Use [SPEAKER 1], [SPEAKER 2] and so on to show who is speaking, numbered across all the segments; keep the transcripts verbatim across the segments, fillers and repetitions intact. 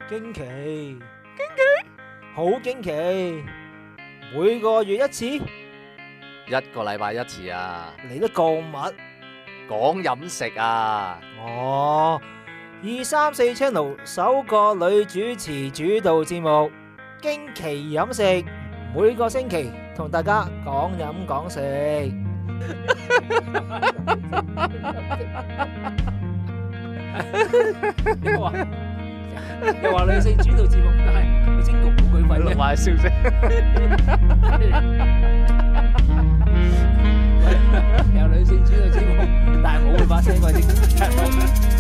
[SPEAKER 1] 驚奇，驚奇，好驚奇！每個月一次，
[SPEAKER 2] 一個禮拜一次啊！
[SPEAKER 1] 嚟得咁密，
[SPEAKER 2] 講飲食啊！
[SPEAKER 1] 哦，二三四 channel 首個女主持主導節目《驚奇飲食》，每個星期同大家講飲講食。又話又話女性主導節目，但係個精局冇舉份嘅，
[SPEAKER 2] 買消息。
[SPEAKER 1] 有女性主導節目，但係冇佢把聲嗰啲。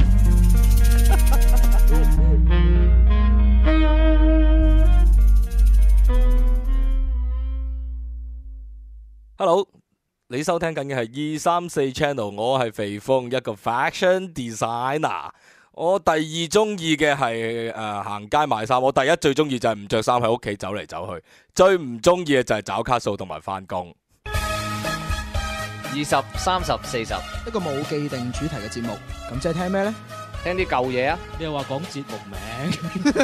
[SPEAKER 3] Hello，你收聽緊嘅係二三四 channel， 我係肥峰，一個 fashion designer。我第二中意嘅係誒行街買衫，我第一最中意就係唔着衫喺屋企走嚟走去，最唔中意嘅就係找卡數同埋翻工。
[SPEAKER 2] 二十、三十、四十，
[SPEAKER 4] 一個冇既定主題嘅節目，咁即係聽咩呢？
[SPEAKER 2] 聽啲舊嘢啊！
[SPEAKER 5] 你又話講節目名，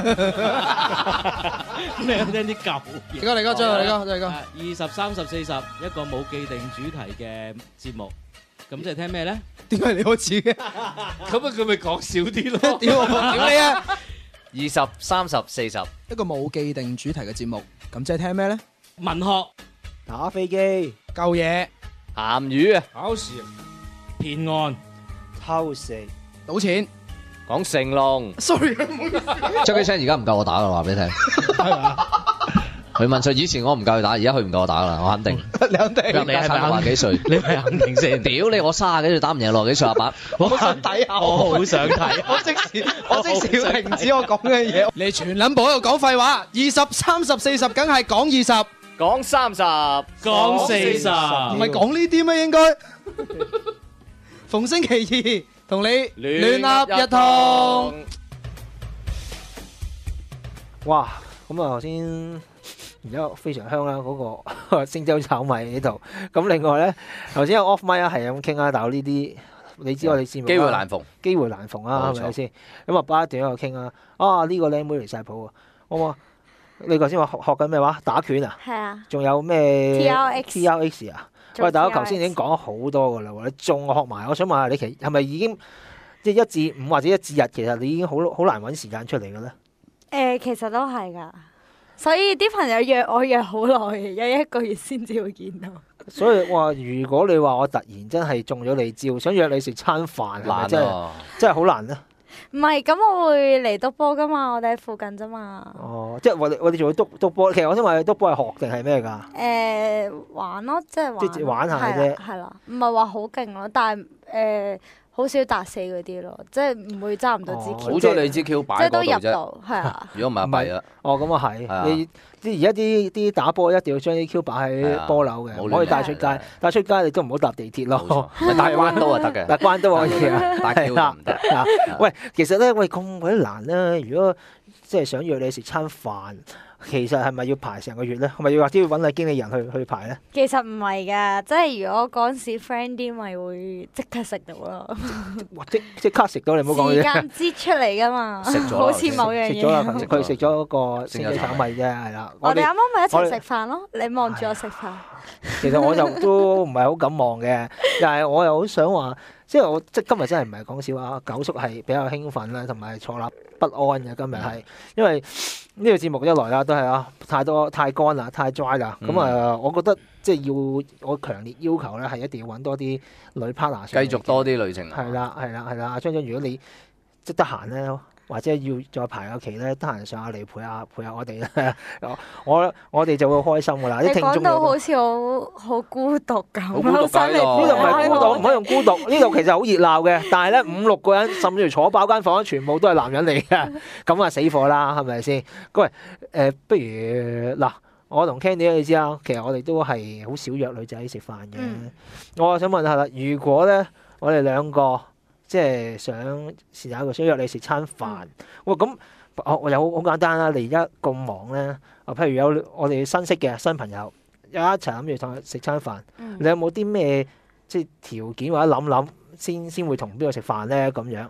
[SPEAKER 5] 你又聽啲舊嘢。
[SPEAKER 4] 嚟哥嚟哥，最後嚟哥，嚟哥。
[SPEAKER 5] 二十、三十、四十，一個冇既定主題嘅節目，咁即係聽咩咧？
[SPEAKER 4] 點解你開始嘅？
[SPEAKER 5] 咁啊，佢咪講少啲咯。
[SPEAKER 4] 屌我屌你啊！
[SPEAKER 2] 二十、三十、四十，
[SPEAKER 4] 一個冇既定主題嘅節目，咁即係聽咩呢？
[SPEAKER 5] 文學、
[SPEAKER 1] 打飛機、
[SPEAKER 4] 舊嘢、
[SPEAKER 2] 鹹魚啊！
[SPEAKER 1] 考試、
[SPEAKER 5] 騙案、
[SPEAKER 1] 偷食、
[SPEAKER 4] 賭錢。
[SPEAKER 2] 講成龍。
[SPEAKER 4] Sorry，唔好意思。
[SPEAKER 6] 張機聲而家唔夠我打噶啦，話俾你聽。佢問佢以前我唔夠佢打，而家佢唔夠我打噶啦，我肯定。
[SPEAKER 4] 你肯定？
[SPEAKER 6] 你係咪廿幾歲？
[SPEAKER 5] 你係肯定先？
[SPEAKER 6] 屌你！我卅幾歲打唔贏六十幾歲阿伯。
[SPEAKER 4] 我想睇下，
[SPEAKER 5] 我好想睇。
[SPEAKER 4] 我即時，我即時要停止我講嘅嘢。你全撚部喺度講廢話。二十、三十、四十，梗係講二十，
[SPEAKER 2] 講三十，
[SPEAKER 5] 講四十，
[SPEAKER 4] 唔係講呢啲咩？應該。逢星期二。同你亂噏一通。
[SPEAKER 1] 哇！咁啊，頭先而家非常香啦，嗰個星洲炒米呢度。咁另外咧，頭先有 off mic 啊，係咁傾啊，但係呢啲你知我哋節目
[SPEAKER 2] 機會難逢，
[SPEAKER 1] 機會難逢啊，係咪先？咁啊，巴一段喺度傾啊，啊呢個靚妹嚟晒譜啊！我話你頭先話學學緊咩話？打拳啊？
[SPEAKER 7] 係啊。
[SPEAKER 1] 仲有咩
[SPEAKER 7] T R X
[SPEAKER 1] T R X 啊？喂，大家頭先已經講咗好多噶啦喎，你仲學埋，我想問下你其係咪已經即係一至五或者一至日，其實你已經好好難揾時間出嚟嘅咧？
[SPEAKER 7] 誒，其實都係㗎，所以啲朋友約我約好耐，有一個月先至會見到。
[SPEAKER 1] 所以話，如果你話我突然真係中咗你招，想約你食餐飯，係咪真係真係好難咧？
[SPEAKER 7] 唔係，咁我會嚟督波㗎嘛，我哋喺附近啫嘛。
[SPEAKER 1] 哦，即係我哋我哋仲要督督波，其實我想問你督波係學定係咩㗎？
[SPEAKER 7] 誒玩咯，即係玩，
[SPEAKER 1] 即係玩下啫
[SPEAKER 7] 係啦，唔係話好勁咯，但係誒好少達死嗰啲咯，即係唔會揸唔到支 Q。
[SPEAKER 2] 好彩你支 Q 擺
[SPEAKER 7] 即係都
[SPEAKER 2] 嗰度啫。
[SPEAKER 7] 入到，係啊。
[SPEAKER 2] 如果唔係弊啦。
[SPEAKER 1] 哦，咁啊係，你即係而家啲啲打波一定要將啲 Q 擺喺波樓嘅，唔可以帶出街。帶出街你都唔好搭地鐵咯。
[SPEAKER 2] 帶關刀就得嘅，
[SPEAKER 1] 帶關刀可以啊。
[SPEAKER 2] 帶 Q 唔得。
[SPEAKER 1] 喂，其實咧，喂咁鬼難咧，如果即係想約你食餐飯，其實係咪要排成個月咧？係咪要或者要揾個經理人去去排咧？
[SPEAKER 7] 其實唔係㗎，即係如果嗰陣時 friend 啲，咪會即刻食到咯。
[SPEAKER 1] 哇！即即刻食到，你唔好講嘢。
[SPEAKER 7] 時間擠出嚟㗎嘛，
[SPEAKER 2] 食咗
[SPEAKER 7] 好似某樣嘢。
[SPEAKER 1] 食咗啦，佢食咗嗰個星洲炒米啫，係啦。
[SPEAKER 7] 我哋啱啱咪一齊食飯咯，你望住我食飯。
[SPEAKER 1] 其實我就都唔係好敢望嘅，但係我又好想話，即係我即係今日真係唔係講笑啊！九叔係比較興奮啦，同埋坐立不安嘅今日係，因為呢個節目一來啦，都係啊太多太乾啦，太 dry 啦，咁啊、嗯，我覺得即係要我強烈要求咧，係一定要揾多啲女 partner，
[SPEAKER 2] 繼續多啲旅程。
[SPEAKER 1] 係啦，係啦，係啦，張張，如果你即係得閒咧。或者要再排個期咧，得閒上下嚟陪下陪下我哋咧，我我哋就會開心噶啦。啲聽眾
[SPEAKER 7] 講到好似好好孤獨咁，
[SPEAKER 2] 好孤獨㗎
[SPEAKER 1] 呢度唔係孤獨，唔可以用孤獨。呢度其實好熱鬧嘅，但係咧五六個人，甚至乎坐飽間房，全部都係男人嚟嘅，咁啊死火啦，係咪先？喂，誒、呃，不如嗱，我同 Candy 你知啊，其實我哋都係好少約女仔食飯嘅。嗯、我想問下啦，如果咧我哋兩個，即係想試下一個想約你食餐飯，哇咁我我有好簡單啦。你而家咁忙咧，啊譬如有我哋新識嘅新朋友，一齊諗住同佢食餐飯，嗯、你有冇啲咩即係條件或者諗諗先先會同邊個食飯咧咁樣？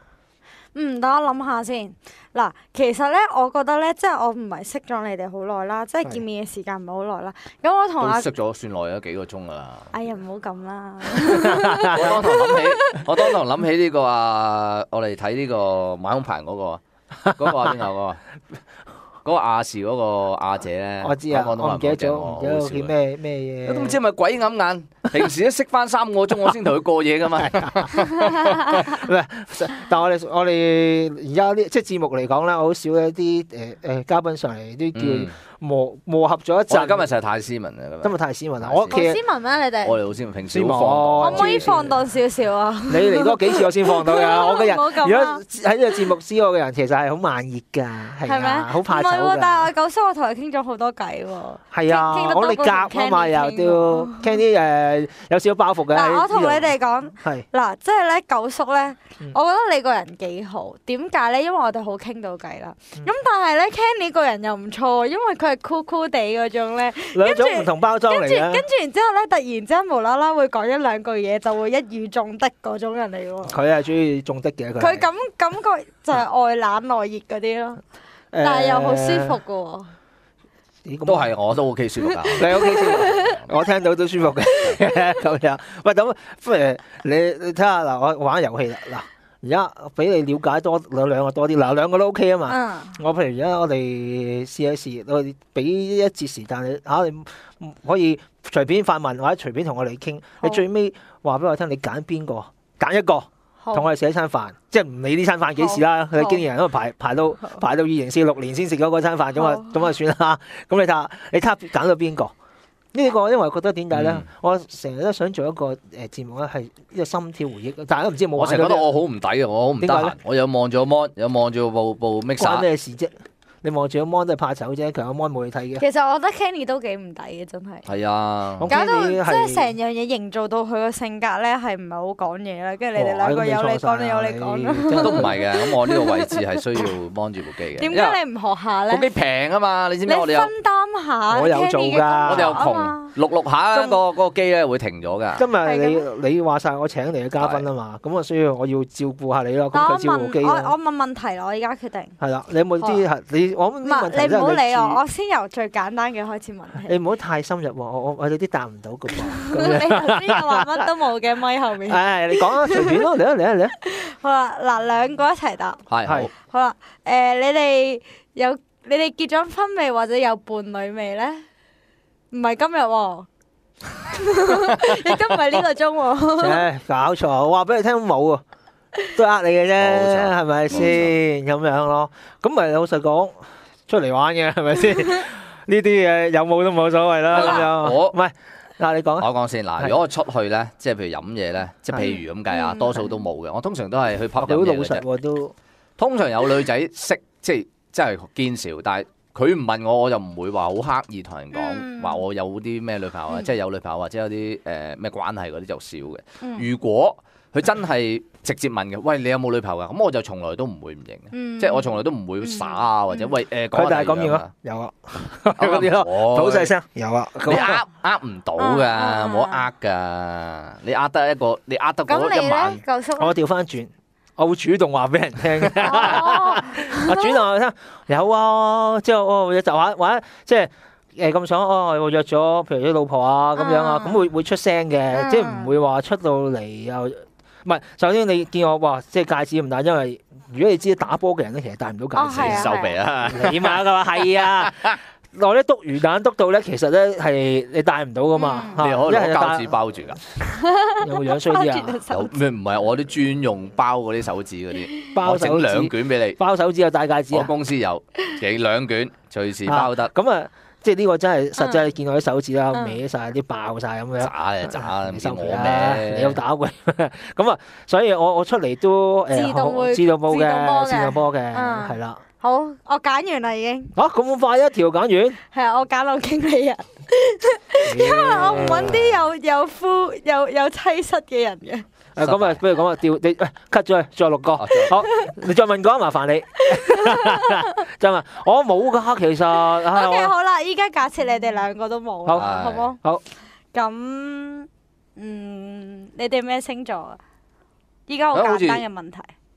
[SPEAKER 7] 嗯，等我諗下先。嗱，其實咧，我覺得咧，即係我唔係識咗你哋好耐啦，即係見面嘅時間唔係好耐啦。咁我同阿
[SPEAKER 6] 都識咗算耐咗幾個鐘噶啦。
[SPEAKER 7] 哎呀，唔好咁啦。
[SPEAKER 6] 我當堂諗起，我當堂諗起呢個啊，我哋睇呢個買空盤嗰個，嗰個係邊個嗰個？嗰個亞視嗰個亞姐咧，
[SPEAKER 1] 我知啊，我唔記得咗，唔記得叫咩咩嘢。
[SPEAKER 6] 都唔知係咪鬼揞眼？平時都識翻三個鐘，我先同佢過夜噶嘛。
[SPEAKER 1] 唔係，但係我哋我哋而家呢即係節目嚟講咧，好少一啲誒誒嘉賓上嚟都叫磨磨合咗一陣。
[SPEAKER 6] 今日實係太斯文啦，
[SPEAKER 1] 今日太斯文啦。
[SPEAKER 7] 我好斯文咩？你哋
[SPEAKER 6] 我哋好斯文，平時好
[SPEAKER 1] 放
[SPEAKER 6] 蕩。
[SPEAKER 7] 可唔可以放蕩少少啊？
[SPEAKER 1] 你嚟多幾次我先放到㗎。我嘅人，
[SPEAKER 7] 唔好咁啊
[SPEAKER 1] 如果喺呢個節目知我嘅人，其實係好慢熱㗎，係啊，好怕醜㗎。
[SPEAKER 7] 唔係喎，但係九叔我同佢傾咗好多偈喎。
[SPEAKER 1] 係啊，我哋夾啊嘛，又都傾啲誒有少少包袱嘅。
[SPEAKER 7] 嗱，我同你哋講，
[SPEAKER 1] 係
[SPEAKER 7] 嗱，即係咧九叔咧，我覺得你個人幾好。點解咧？因為我哋好傾到偈啦。咁但係咧 ，Kenny 個人又唔錯，因為佢係酷酷地嗰種咧。
[SPEAKER 1] 兩種唔同包裝嚟嘅。
[SPEAKER 7] 跟住跟住然之後咧，突然之間無啦啦會講一兩句嘢，就會一語中的嗰種人嚟喎。
[SPEAKER 1] 佢係中意中的嘅佢。
[SPEAKER 7] 佢感感覺就係外冷內熱嗰啲咯，但係又好舒服嘅喎。
[SPEAKER 6] 都係，我都 OK 舒服㗎。
[SPEAKER 1] 你 OK 舒服，我聽到都舒服嘅咁樣。喂，咁不如你你睇下嗱，我玩遊戲啦。嗱，而家俾你了解多兩兩個多啲，嗱兩個都 OK 啊嘛。
[SPEAKER 7] 嗯。
[SPEAKER 1] 我譬如而家我哋試一試，我哋俾一節時間你嚇，你可以隨便發問或者隨便同我哋傾。你最尾話俾我聽，你揀邊個？揀一個。同我哋食一餐飯，即係唔理呢餐飯幾時啦。佢經紀人都排排到排到二零四六年先食咗嗰餐飯，咁啊咁啊算啦。咁你睇下，你睇下揀到邊個？呢個因為覺得點解咧？
[SPEAKER 6] 嗯、
[SPEAKER 1] 我成日都想做一個誒節目咧，係呢個心跳回憶。大家都唔知有冇？
[SPEAKER 6] 我成日覺得我好唔抵啊！我好唔得閒。我有望住個 mon，有望住部部 mixer。
[SPEAKER 1] 關咩事啫？你望住個 mon 都係怕醜啫，佢有 mon 冇你睇嘅。
[SPEAKER 7] 其實我覺得 Kenny 都幾唔抵嘅，真係。
[SPEAKER 6] 係啊，
[SPEAKER 7] 搞到即係成樣嘢營造到佢個性格咧，係唔係好講嘢啦？跟住你哋兩個有你講，你有你講
[SPEAKER 6] 都唔係嘅，咁我呢個位置係需要 mon 住部機嘅。
[SPEAKER 7] 點解你唔學下咧？
[SPEAKER 6] 部機平啊嘛，你知唔知我哋有
[SPEAKER 7] 分擔下？
[SPEAKER 1] 我有做㗎，
[SPEAKER 6] 我哋有窮，錄錄下個嗰個機咧會停咗㗎。
[SPEAKER 1] 今日你你話晒我請嚟嘅嘉賓啊嘛，咁我需要我要照顧下你咯。咁佢照顧部機
[SPEAKER 7] 我我問問題啦，我而家決定。
[SPEAKER 1] 係啦，你有冇啲係你我問啲問題？
[SPEAKER 7] 你唔好理我，我先由最簡單嘅開始問起。
[SPEAKER 1] 你唔好太深入喎，我我我有啲答唔到㗎喎。
[SPEAKER 7] 你頭先又話乜都冇嘅，咪後面。
[SPEAKER 1] 係你講啊，隨便咯，嚟啊嚟啊嚟啊！
[SPEAKER 7] 好啦，嗱兩個一齊答。
[SPEAKER 6] 係係。
[SPEAKER 7] 好啦，誒你哋有你哋結咗婚未，或者有伴侶未咧？唔係今日喎，亦都唔係呢個鐘喎。
[SPEAKER 1] 誒搞錯，我話俾你聽冇啊，都係呃你嘅啫，係咪先咁樣咯？咁咪老實講。出嚟玩嘅係咪先？呢啲嘢有冇都冇所謂啦。咁樣
[SPEAKER 6] 我
[SPEAKER 1] 唔係嗱，你講
[SPEAKER 6] 我講先嗱。如果我出去咧，即係譬如飲嘢咧，即係譬如咁計啊，多數都冇嘅。我通常都係去 pub 飲嘢嘅啫。
[SPEAKER 1] 老實都
[SPEAKER 6] 通常有女仔識，即係即係堅少，但係佢唔問我，我就唔會話好刻意同人講話我有啲咩女朋友啊，即係有女朋友或者有啲誒咩關係嗰啲就少嘅。如果佢真係直接問嘅，喂，你有冇女朋友啊？咁我就從來都唔會唔認嘅，嗯、即係我從來都唔會耍啊，或者喂誒講下第二樣啊。
[SPEAKER 1] 有啊，嗰啲咯，好細聲。有啊，
[SPEAKER 6] 你呃呃唔到㗎，冇得呃㗎。你呃得一個，你呃得嗰一晚。
[SPEAKER 1] 我調翻轉，我會主動話俾人聽。我主動話俾人聽，有啊，之後哦，就話或者即係。誒咁想哦，我約咗譬如啲老婆啊咁樣啊，咁會會出聲嘅，即係唔會話出到嚟又唔係。首先你見我話即係戒指咁大，因為如果你知打波嘅人咧，其實戴唔到戒指，
[SPEAKER 6] 收皮啊！
[SPEAKER 1] 你嘛㗎嘛，係啊，我咧篤魚蛋篤到咧，其實咧係你戴唔到噶嘛，
[SPEAKER 6] 你可以攞膠紙包住㗎。
[SPEAKER 1] 有冇樣衰啲啊？
[SPEAKER 6] 有咩唔係我啲專用包嗰啲手指嗰啲，
[SPEAKER 1] 包手指
[SPEAKER 6] 我整兩卷俾你。
[SPEAKER 1] 包手指有戴戒指啊？
[SPEAKER 6] 我公司有幾兩卷，隨時包得。
[SPEAKER 1] 咁啊〜即係呢個真係實際，你見我啲手指啦，歪曬啲爆曬咁樣。
[SPEAKER 6] 渣啊渣！唔
[SPEAKER 1] 收
[SPEAKER 6] 我
[SPEAKER 1] 咩？你有打過咁啊？所以我我出嚟都誒
[SPEAKER 7] 自動會
[SPEAKER 1] 自動波嘅，
[SPEAKER 7] 自
[SPEAKER 1] 自動波嘅，
[SPEAKER 7] 嗯
[SPEAKER 1] 係啦。
[SPEAKER 7] 好，我揀完啦已經。
[SPEAKER 1] 嚇咁快一條揀完？
[SPEAKER 7] 係啊，我揀到經理人，因為我唔揾啲有有夫有有妻室嘅人嘅。
[SPEAKER 1] 誒咁啊，不如咁啊，調你誒 cut 咗佢，再錄個。好，你再問個，麻煩你。真啊，我冇㗎，其實。
[SPEAKER 7] O K，好啦，依家假設你哋兩個都冇，
[SPEAKER 1] 好，
[SPEAKER 7] 好冇？
[SPEAKER 1] 好。
[SPEAKER 7] 咁，嗯，你哋咩星座啊？依家好簡單嘅問題。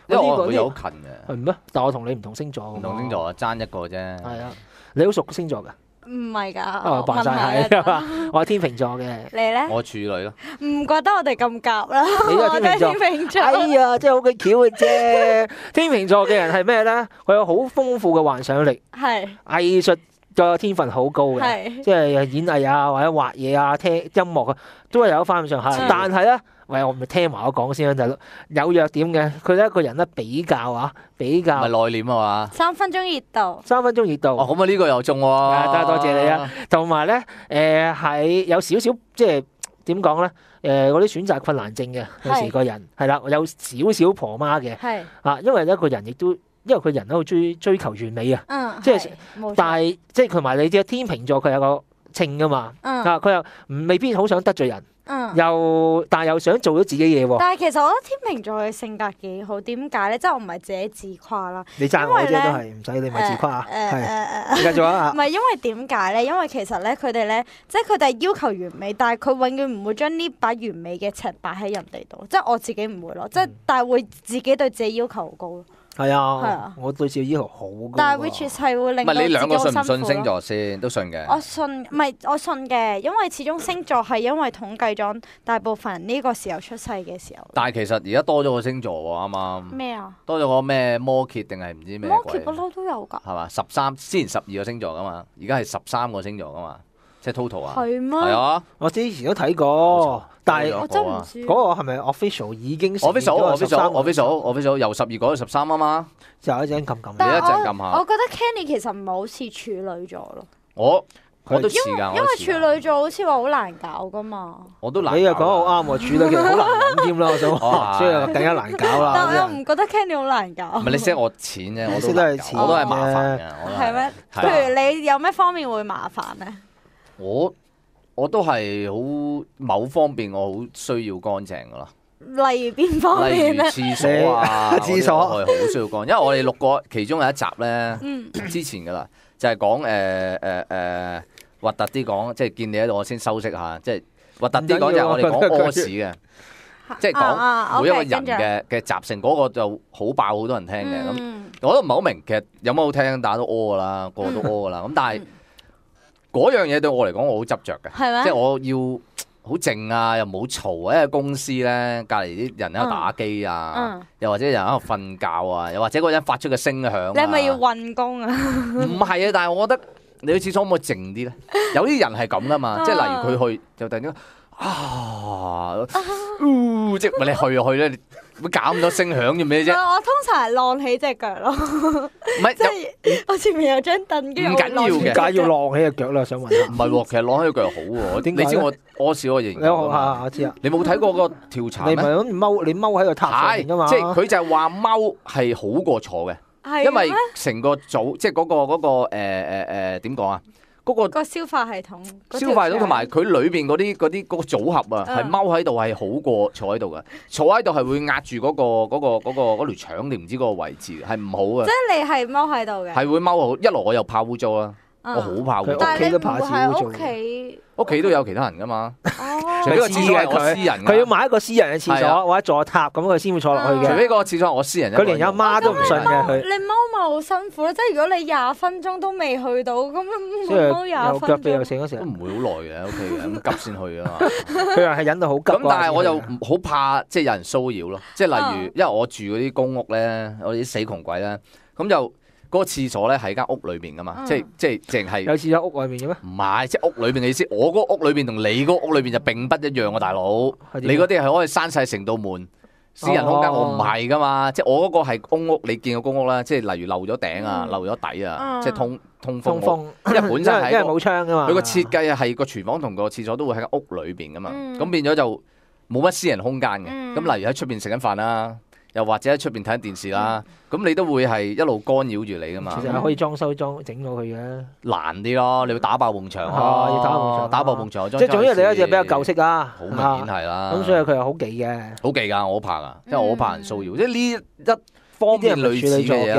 [SPEAKER 6] 因為我
[SPEAKER 1] 呢個
[SPEAKER 6] 同佢有好近嘅，
[SPEAKER 1] 係咩？但我同你唔同星座㗎嘛，
[SPEAKER 6] 唔同星座爭一個啫。
[SPEAKER 1] 係啊，你好熟星座㗎？
[SPEAKER 7] 唔係㗎，
[SPEAKER 1] 啊，扮晒
[SPEAKER 7] 問
[SPEAKER 1] 係
[SPEAKER 7] 下
[SPEAKER 1] 嘛？我係天秤座嘅。
[SPEAKER 7] 你咧？
[SPEAKER 6] 我處女咯，
[SPEAKER 7] 唔覺得我哋咁夾啦？
[SPEAKER 1] 你都係
[SPEAKER 7] 我都係
[SPEAKER 1] 天秤座
[SPEAKER 7] 天秤座。
[SPEAKER 1] 哎呀，真係好鬼巧嘅啫！天秤座嘅人係咩咧？佢有好豐富嘅幻想力，
[SPEAKER 7] 係
[SPEAKER 1] 藝術嘅天分好高嘅，
[SPEAKER 7] 係
[SPEAKER 1] 即係演藝啊，或者畫嘢啊、聽音樂啊，都係有翻咁上下。
[SPEAKER 7] 嗯
[SPEAKER 1] 但係咧，喂，我咪聽埋我講先啦，就係有弱點嘅。佢咧一個人咧比較啊，比較
[SPEAKER 6] 咪內斂啊嘛。
[SPEAKER 7] 三分鐘熱度。
[SPEAKER 1] 三分鐘熱度。
[SPEAKER 6] 哦，咁啊呢個又中喎。
[SPEAKER 1] 啊得多謝你啊！同埋咧，誒係有少少即係點講咧？誒嗰啲選擇困難症嘅，有時
[SPEAKER 7] 係
[SPEAKER 1] 個人係啦，有少少婆媽嘅
[SPEAKER 7] 係。
[SPEAKER 1] 啊，因為一個人亦都因為佢人都好追追求完美啊，
[SPEAKER 7] 嗯。
[SPEAKER 1] 即係
[SPEAKER 7] 係冇錯
[SPEAKER 1] 但係即係同埋你知天秤座佢有個稱噶嘛，
[SPEAKER 7] 嗯
[SPEAKER 1] 啊佢又唔未必好想得罪人，
[SPEAKER 7] 嗯。
[SPEAKER 1] 又但係又想做到自己嘢喎。
[SPEAKER 7] 但係其實我覺得天秤座嘅性格幾好，點解咧？即係我唔係自己自誇啦。
[SPEAKER 1] 你讚我啫
[SPEAKER 7] 因為咧
[SPEAKER 1] 都係唔使你咪自誇啊，
[SPEAKER 7] 誒誒
[SPEAKER 1] 係
[SPEAKER 7] 誒
[SPEAKER 1] 你繼續啊
[SPEAKER 7] 唔。係因為點解咧？因為其實咧，佢哋咧，即係佢哋係要求完美，但係佢永遠唔會將呢把完美嘅尺擺喺人哋度。即係我自己唔會咯，即係但係會自己對自己要求好高咯。
[SPEAKER 1] 係
[SPEAKER 7] 係
[SPEAKER 1] 啊
[SPEAKER 7] 啊，
[SPEAKER 1] 我對自己要求好高
[SPEAKER 7] 但係
[SPEAKER 1] 㗎
[SPEAKER 7] which is 係會令
[SPEAKER 6] 唔係你
[SPEAKER 7] 到自己
[SPEAKER 6] 兩個信唔
[SPEAKER 7] 好辛苦咯。
[SPEAKER 6] 信星座先？都信嘅。
[SPEAKER 7] 我信，唔係我信嘅，因為始終星座係因為統計咗大部分人呢個時候出世嘅時候。
[SPEAKER 6] 但係其實而家多咗個星座喎，啱啱
[SPEAKER 7] 咩啊？
[SPEAKER 6] 多咗個咩摩羯定係唔知咩鬼
[SPEAKER 7] 摩羯不嬲都有㗎。
[SPEAKER 6] 係嘛？十三之前十二個星座噶嘛，而家係十三個星座噶嘛，即係 total 啊。
[SPEAKER 7] 係咩？
[SPEAKER 6] 係啊，
[SPEAKER 1] 我之前都睇過，但係
[SPEAKER 6] 多咗
[SPEAKER 7] 我真唔知。
[SPEAKER 1] 嗰個係咪 official 已經
[SPEAKER 6] 我 official 我 official 我 official
[SPEAKER 1] 我
[SPEAKER 6] 我 official 由十二改到十三啊嘛。
[SPEAKER 1] 就一陣撳撳。
[SPEAKER 6] 你一
[SPEAKER 7] 但係
[SPEAKER 6] 陣撳下
[SPEAKER 7] 我我覺得 Kenny 其實唔係好似處女座咯，
[SPEAKER 6] 我我都似㗎，
[SPEAKER 7] 因為處
[SPEAKER 6] 我都似㗎
[SPEAKER 7] 女座好似話好難搞噶嘛。
[SPEAKER 6] 我都難。
[SPEAKER 1] 你又講得好啱喎，處女其實好難揾添啦，我想
[SPEAKER 6] 哦
[SPEAKER 1] 話，
[SPEAKER 6] 係
[SPEAKER 1] 所以更加難搞啦。
[SPEAKER 7] 但係我又
[SPEAKER 1] 真係
[SPEAKER 7] 唔覺得 Kenny 好難搞。
[SPEAKER 6] 唔係你識我錢啫，我
[SPEAKER 1] 你
[SPEAKER 6] 都
[SPEAKER 1] 識得係錢
[SPEAKER 6] 難搞我都係麻煩嘅。我都
[SPEAKER 7] 係咩？
[SPEAKER 6] 係啊
[SPEAKER 7] 譬如你有咩方面會麻煩咧？
[SPEAKER 6] 我我都係好某方面我好需要乾淨噶啦。
[SPEAKER 7] 例如邊方
[SPEAKER 6] 例如
[SPEAKER 7] 面咧？
[SPEAKER 6] 廁所啊，
[SPEAKER 1] 你廁所
[SPEAKER 6] 我係好需要乾，因為我哋錄過其中有一集咧，
[SPEAKER 7] 嗯
[SPEAKER 6] 之前噶啦，就係講誒誒誒核突啲講，即係見你喺度，我先修飾下，即係核突啲講就係我哋講屙屎嘅，即係
[SPEAKER 7] 啊啊
[SPEAKER 6] 講每一個
[SPEAKER 7] OK，
[SPEAKER 6] 人
[SPEAKER 7] 跟住
[SPEAKER 6] 嘅嘅習性，嗰個就好爆，好多人聽嘅。咁
[SPEAKER 7] 嗯
[SPEAKER 6] 我都唔係好明，其實有乜好聽，大家都屙噶啦，個個都屙噶啦。咁但係嗰樣嘢對我嚟講，我好執着嘅，
[SPEAKER 7] 係咩？
[SPEAKER 6] 即係我要好靜啊，又唔好嘈啊，因為公司咧隔離啲人喺度打機啊，
[SPEAKER 7] 嗯，
[SPEAKER 6] 又或者有人喺度瞓覺啊，又或者嗰個人發出嘅聲響啊，
[SPEAKER 7] 你係咪要運功啊？
[SPEAKER 6] 唔係啊，但係我覺得你去廁所可唔可以靜啲咧？有啲人係咁噶嘛，即係例如佢去就突然間啊，呜即係咪你去就去咧？你會搞咁多聲響做咩啫？
[SPEAKER 7] 我通常係晾起隻腳咯，
[SPEAKER 6] 唔係
[SPEAKER 7] 即係我前面有張凳，跟住
[SPEAKER 6] 唔緊要嘅
[SPEAKER 1] 點解要晾起隻腳咧？我想問下。
[SPEAKER 6] 唔係喎，其實攞起腳好喎。
[SPEAKER 1] 點解咧
[SPEAKER 6] 你知我屙屎我形
[SPEAKER 1] 你學下，
[SPEAKER 6] 容㗎嘛？
[SPEAKER 1] 我知啊。
[SPEAKER 6] 你冇睇過個調查咩？
[SPEAKER 1] 你唔係咁踎，你踎喺個塔上面㗎嘛？
[SPEAKER 6] 即係佢就係話踎係好過坐嘅，
[SPEAKER 7] 係
[SPEAKER 6] 因為
[SPEAKER 7] 咩
[SPEAKER 6] 成個組即係嗰個嗰個誒誒誒點講啊？嗰個
[SPEAKER 7] 個消化系統，嗰條
[SPEAKER 6] 消化系統同埋
[SPEAKER 7] 腸
[SPEAKER 6] 佢裏邊嗰啲嗰啲嗰個組合啊，係
[SPEAKER 7] 嗯
[SPEAKER 6] 踎喺度係好過坐喺度嘅。坐喺度係會壓住嗰個嗰個嗰個嗰條腸定唔知嗰個位置嘅，係唔好嘅
[SPEAKER 7] 即。係你係踎喺度嘅，
[SPEAKER 6] 係會踎好，一來我又怕污糟啦，
[SPEAKER 7] 嗯
[SPEAKER 6] 我好怕污
[SPEAKER 1] 佢
[SPEAKER 6] 糟。
[SPEAKER 7] 但係你唔
[SPEAKER 1] 屋企都怕
[SPEAKER 7] 會喺屋
[SPEAKER 1] 自己做
[SPEAKER 7] 企，
[SPEAKER 6] 屋企都有其他人噶嘛，
[SPEAKER 7] 哦
[SPEAKER 6] 除非個廁所係我
[SPEAKER 1] 佢
[SPEAKER 6] 私人㗎
[SPEAKER 1] 佢要買一個私人嘅廁
[SPEAKER 6] 係啊
[SPEAKER 1] 所或者座塔咁，佢先會坐落去
[SPEAKER 7] 嗯
[SPEAKER 1] 嘅。
[SPEAKER 6] 除非個廁所係我私人一個
[SPEAKER 1] 佢連
[SPEAKER 6] 人用。
[SPEAKER 1] 阿媽都唔信嘅佢。
[SPEAKER 7] 你踎咪好辛苦咯，即係如果你廿分鐘都未去到，咁
[SPEAKER 1] 即
[SPEAKER 7] 踎
[SPEAKER 1] 係
[SPEAKER 7] 廿分
[SPEAKER 1] 有腳臂又
[SPEAKER 7] 鐘。
[SPEAKER 1] 醒嗰時
[SPEAKER 6] 都，唔會好耐嘅，O K 嘅，咁急先去啊嘛。
[SPEAKER 1] 佢話係忍到好急嗰
[SPEAKER 6] 咁
[SPEAKER 1] 下先去。
[SPEAKER 6] 但係我又唔好怕，即係有人騷擾咯。即係例如
[SPEAKER 7] 嗯，
[SPEAKER 6] 因為我住嗰啲公屋咧，我哋啲死窮鬼咧，咁就嗰個廁所咧喺間屋裏邊噶嘛，
[SPEAKER 7] 嗯
[SPEAKER 6] 即係即係淨係
[SPEAKER 1] 有廁所屋外面嘅咩？
[SPEAKER 6] 唔係即係屋裏邊嘅意思。我嗰個屋裏邊同你嗰個屋裏邊就並不一樣喎，大佬。
[SPEAKER 1] 係點啊
[SPEAKER 6] 你嗰啲係可以閂晒成道門。私人空間我唔係噶嘛，即係我嗰個係公屋，你見過公屋啦，即係例如漏咗頂啊、
[SPEAKER 7] 嗯
[SPEAKER 6] 漏咗底啊，
[SPEAKER 7] 嗯
[SPEAKER 6] 即係通通風
[SPEAKER 1] 通
[SPEAKER 6] 屋。
[SPEAKER 1] 風，
[SPEAKER 6] 因為本身係一個
[SPEAKER 1] 因為冇窗噶嘛。
[SPEAKER 6] 佢個設計係個廚房同個廁所都會喺間屋裏邊噶嘛，
[SPEAKER 7] 嗯
[SPEAKER 6] 咁變咗就冇乜私人空間嘅。
[SPEAKER 7] 嗯
[SPEAKER 6] 咁例如喺出邊食緊飯啦，又或者喺出邊睇緊電視啦，咁你都會係一路干擾住你噶嘛
[SPEAKER 1] 其。實係可以裝修裝整到佢嘅。
[SPEAKER 6] 難啲咯，你要打爆埲牆
[SPEAKER 1] 啊要打爆埲
[SPEAKER 6] 咯，
[SPEAKER 1] 牆
[SPEAKER 6] 打爆埲牆。
[SPEAKER 1] 即係總之你一隻比較舊式啊，
[SPEAKER 6] 好明顯係啦。
[SPEAKER 1] 咁所以佢又好忌嘅。
[SPEAKER 6] 好忌㗎，我好怕㗎，因為我好怕人騷擾。即係呢一
[SPEAKER 1] 呢啲
[SPEAKER 6] 方面
[SPEAKER 1] 係咪
[SPEAKER 6] 類似
[SPEAKER 1] 處女座嘅
[SPEAKER 6] 嘅嘢啦。
[SPEAKER 1] 人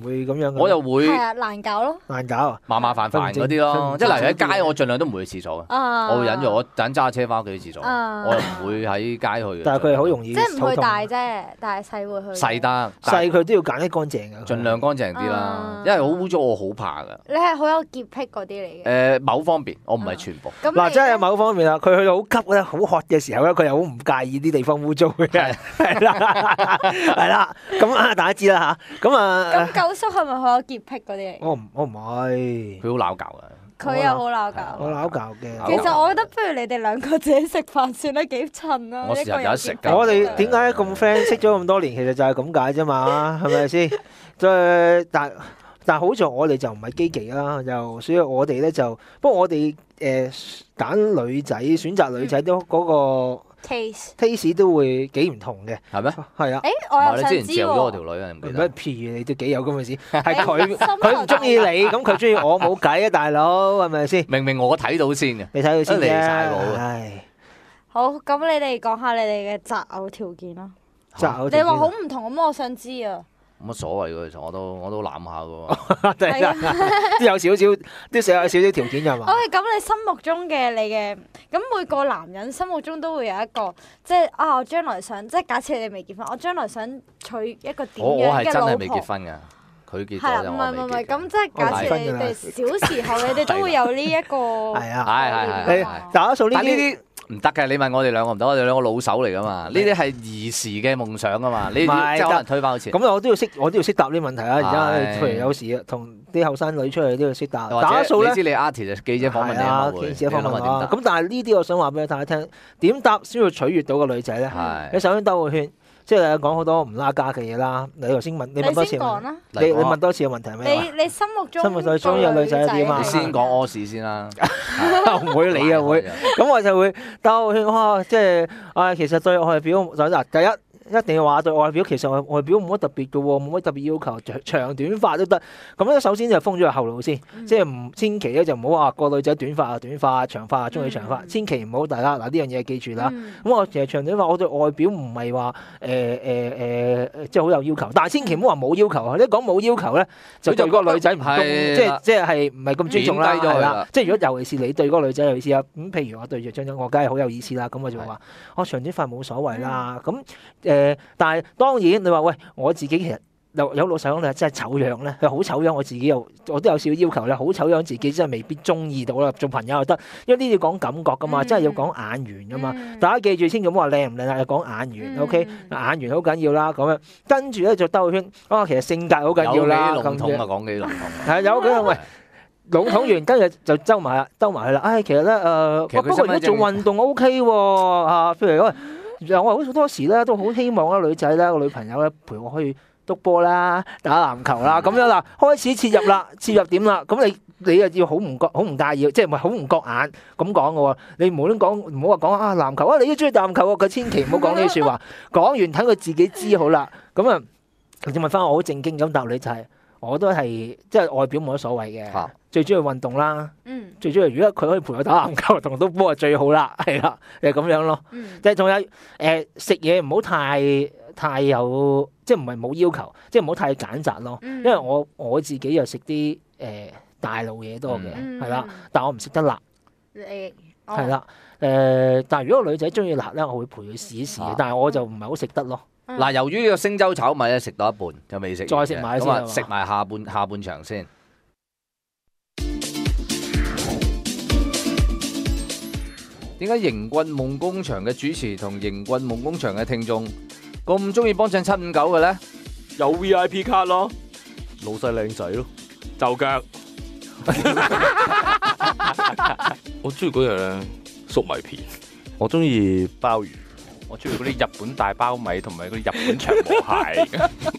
[SPEAKER 1] 會咁樣嘅？
[SPEAKER 6] 我又會
[SPEAKER 7] 係啊，難搞咯。
[SPEAKER 1] 難搞啊！
[SPEAKER 6] 麻麻煩煩嗰啲
[SPEAKER 1] 佢
[SPEAKER 6] 咯，
[SPEAKER 1] 唔
[SPEAKER 6] 即係例如
[SPEAKER 1] 正
[SPEAKER 6] 喺街，我盡量都唔會去廁所嘅，
[SPEAKER 7] 啊，
[SPEAKER 6] 我會忍住，我等揸車翻屋企廁所，
[SPEAKER 7] 啊
[SPEAKER 6] 我又唔會喺街去嘅。
[SPEAKER 1] 但係佢係好容易
[SPEAKER 7] 即係唔去
[SPEAKER 1] 頭痛
[SPEAKER 7] 大啫，但係細會去。
[SPEAKER 6] 細得，但係
[SPEAKER 1] 細佢都要揀啲乾淨嘅，
[SPEAKER 6] 盡量乾淨啲啦
[SPEAKER 7] 啊，
[SPEAKER 6] 因為好污糟我好怕㗎。
[SPEAKER 7] 你係好有潔癖嗰啲嚟嘅。
[SPEAKER 6] 誒，某方面我唔係全部。
[SPEAKER 7] 咁
[SPEAKER 1] 嗱，
[SPEAKER 7] 你
[SPEAKER 1] 真係某方面啦，佢去到好急咧、好渴嘅時候咧，佢又好唔介意啲地方污糟嘅，係啦，係啦，咁啊大家知啦吓，咁啊，
[SPEAKER 7] 咁九叔係咪好有潔癖嗰啲嚟？
[SPEAKER 1] 我唔我唔係，
[SPEAKER 6] 佢好鬧交㗎。
[SPEAKER 7] 佢又好鬧
[SPEAKER 1] 我
[SPEAKER 7] 交。
[SPEAKER 1] 鬧教嘅。
[SPEAKER 7] 其實我覺得不如你哋兩個自己食飯算啦，幾襯啊！
[SPEAKER 6] 我時候
[SPEAKER 7] 一個有
[SPEAKER 6] 有得食㗎
[SPEAKER 1] 我哋點解咁 friend 識咗咁多年，其實就係咁解啫嘛，係咪先？即係但但好在我哋就唔係基期啦，就所以我哋咧就不過我哋誒揀女仔選擇女仔都嗰個
[SPEAKER 7] taste。
[SPEAKER 1] taste 都會幾唔同嘅，
[SPEAKER 6] 係咩？
[SPEAKER 1] 係啊。
[SPEAKER 7] 誒，我
[SPEAKER 6] 唔係
[SPEAKER 7] 又想知
[SPEAKER 6] 你之前嚼咗我條
[SPEAKER 7] 喎。
[SPEAKER 6] 女啊，你唔記
[SPEAKER 1] 唔
[SPEAKER 6] 得
[SPEAKER 1] 係？譬如你都幾有咁嘅事，係佢
[SPEAKER 7] 心
[SPEAKER 1] 佢唔中意你，咁佢中意我冇計啊，大佬係咪先？
[SPEAKER 6] 明明我睇到先嘅，
[SPEAKER 1] 你睇佢先
[SPEAKER 6] 離
[SPEAKER 1] 啫
[SPEAKER 6] 晒譜啊
[SPEAKER 1] 唉，
[SPEAKER 7] 好，咁你哋講下你哋嘅擇偶條件啦。
[SPEAKER 1] 擇偶
[SPEAKER 7] 你話好唔同，咁我想知啊。
[SPEAKER 6] 冇乜所謂嘅，其實我都我都攬下嘅喎。
[SPEAKER 1] 係啊，都有少少，都寫有少少條件係嘛？
[SPEAKER 7] OK，咁你心目中嘅你嘅，咁每個男人心目中都會有一個，即係啊，我將來想，即係假設你未結婚，我將來想娶一個點
[SPEAKER 6] 我我係
[SPEAKER 7] 樣嘅老
[SPEAKER 6] 真係未結
[SPEAKER 7] 婆。
[SPEAKER 6] 婚㗎，佢結
[SPEAKER 7] 係啦，
[SPEAKER 6] 咗就
[SPEAKER 7] 唔係唔係唔係，
[SPEAKER 6] 我未結。
[SPEAKER 7] 咁即係假設你哋小時候，你哋都會有呢一個。
[SPEAKER 1] 係啊，
[SPEAKER 6] 係係係
[SPEAKER 1] 你
[SPEAKER 6] 係
[SPEAKER 1] 打數呢啲
[SPEAKER 6] 但呢啲唔得嘅，你問我哋兩個唔得，我哋兩個老手嚟噶嘛？呢啲係兒時嘅夢想啊嘛，你
[SPEAKER 1] 唔係
[SPEAKER 6] 即係可能推翻好前。
[SPEAKER 1] 咁我都要識，我都要識答呢啲問題啊！而家
[SPEAKER 6] 係
[SPEAKER 1] 譬如有時同啲後生女出去都要識答。
[SPEAKER 6] 或
[SPEAKER 1] 打數咧
[SPEAKER 6] 者你知你 artist 記者訪問你啊
[SPEAKER 1] 係啊，
[SPEAKER 6] 嘛會，
[SPEAKER 1] 記者訪問
[SPEAKER 6] 你諗下點答？
[SPEAKER 1] 我咁但係呢啲我想話俾大家聽，點答先會取悅到個女仔咧？你
[SPEAKER 6] 係
[SPEAKER 1] 首先兜個圈，即係講好多唔拉家嘅嘢啦。你頭先問，你問多次問
[SPEAKER 7] 你先講，啦，
[SPEAKER 1] 你你
[SPEAKER 6] 嚟講
[SPEAKER 1] 問多次嘅問題係咩話？
[SPEAKER 7] 你你心目中
[SPEAKER 1] 心目中中意嘅女仔係點啊
[SPEAKER 6] 你先講屙屎先啦。
[SPEAKER 1] 唔會理啊會。咁我就會兜個圈，哇！即係啊，其實對外表就嗱，第一。一定要話對外表，其實外外表冇乜特別嘅喎，冇乜特別要求，長長短髮都得。咁咧，首先就封咗個後路先，即係唔千祈咧就唔好話個女仔短髮啊短髮，長髮啊中意長髮，
[SPEAKER 7] 嗯
[SPEAKER 1] 千祈唔好大家嗱呢樣嘢記住啦。
[SPEAKER 7] 嗯
[SPEAKER 1] 咁我其實長短髮，我對外表唔係話誒誒誒，即係好有要求，但係千祈唔好話冇要求啊！你一講冇要求咧，就對嗰個女仔唔公，
[SPEAKER 6] 係
[SPEAKER 1] 即係即係係唔係咁尊重啦，
[SPEAKER 6] 貶低咗佢啦
[SPEAKER 1] 係啦。即係如果尤其是你對嗰個女仔有意思啊，咁譬如我對住張張，我梗係好有意思啦。咁我就會話我長短髮冇所謂啦。咁誒，但係當然你話喂，我自己其實。有有老實講，你真係醜樣咧，佢好醜樣，我自己又我都有少少要求咧，好醜樣自己真係未必中意到啦。做朋友又得，因為呢啲要講感覺噶嘛，
[SPEAKER 7] 嗯
[SPEAKER 1] 真係要講眼緣噶嘛。
[SPEAKER 7] 嗯
[SPEAKER 1] 大家記住，千祈唔好話靚唔靚啊，要講眼緣。
[SPEAKER 7] 嗯
[SPEAKER 1] OK，眼緣好緊要啦。咁樣跟住咧就兜個圈，啊，其實性格好緊要啦。
[SPEAKER 6] 有幾籠統啊，
[SPEAKER 1] 咁樣
[SPEAKER 6] 講幾籠統。
[SPEAKER 1] 係有幾樣喂。籠統完，跟住就周埋啦，兜埋去啦。唉，其實咧誒，
[SPEAKER 6] 其實佢
[SPEAKER 1] 不過如果做運動 O K 喎嚇，譬如喂，我好多時咧都好希望咧女仔咧個女朋友咧陪我去篤波啦、打籃球啦，咁樣啦，開始切入啦，切入點啦，咁你你又要好唔覺好唔介意，即係唔係好唔覺眼咁講嘅喎？你唔好亂講，唔好話講啊籃球啊，你都中意籃球喎，佢千祈唔好講呢啲説話。講完睇佢自己知好啦。咁啊，你問翻我好正經咁答你就係、我都係即係外表冇乜所謂嘅，
[SPEAKER 6] 嚇
[SPEAKER 1] 最中意運動啦，
[SPEAKER 7] 嗯
[SPEAKER 1] 最中意如果佢可以陪我打籃球同篤波就最好啦，係啦，就係咁樣咯。
[SPEAKER 7] 嗯
[SPEAKER 1] 即係仲有誒食嘢唔好太太有，即係唔係冇要求，即係唔好太揀擇咯。
[SPEAKER 7] 嗯
[SPEAKER 1] 因為我我自己又食啲誒大路嘢多嘅，
[SPEAKER 7] 嗯
[SPEAKER 1] 係啦、但我唔食得辣，
[SPEAKER 7] 你哦
[SPEAKER 1] 係啦。誒、但係如果個女仔中意辣咧，我會陪佢試一試嘅，
[SPEAKER 6] 啊
[SPEAKER 1] 但係我就唔係好食得咯。
[SPEAKER 7] 嗯
[SPEAKER 6] 嗱，由於呢個星洲炒米咧食到一半就未食完嘅，
[SPEAKER 1] 再食埋先
[SPEAKER 6] 咁啊
[SPEAKER 1] 係嘛
[SPEAKER 6] 食埋下半下半場先。點解營運夢工場嘅主持同營運夢工場嘅聽眾咁中意幫襯七五九嘅咧？
[SPEAKER 3] 有 V I P 卡咯，老細靚仔咯，就腳。我中意嗰樣咧粟米片，我中意鮑魚，
[SPEAKER 8] 我中意嗰啲日本大包米同埋嗰啲日本長和蟹。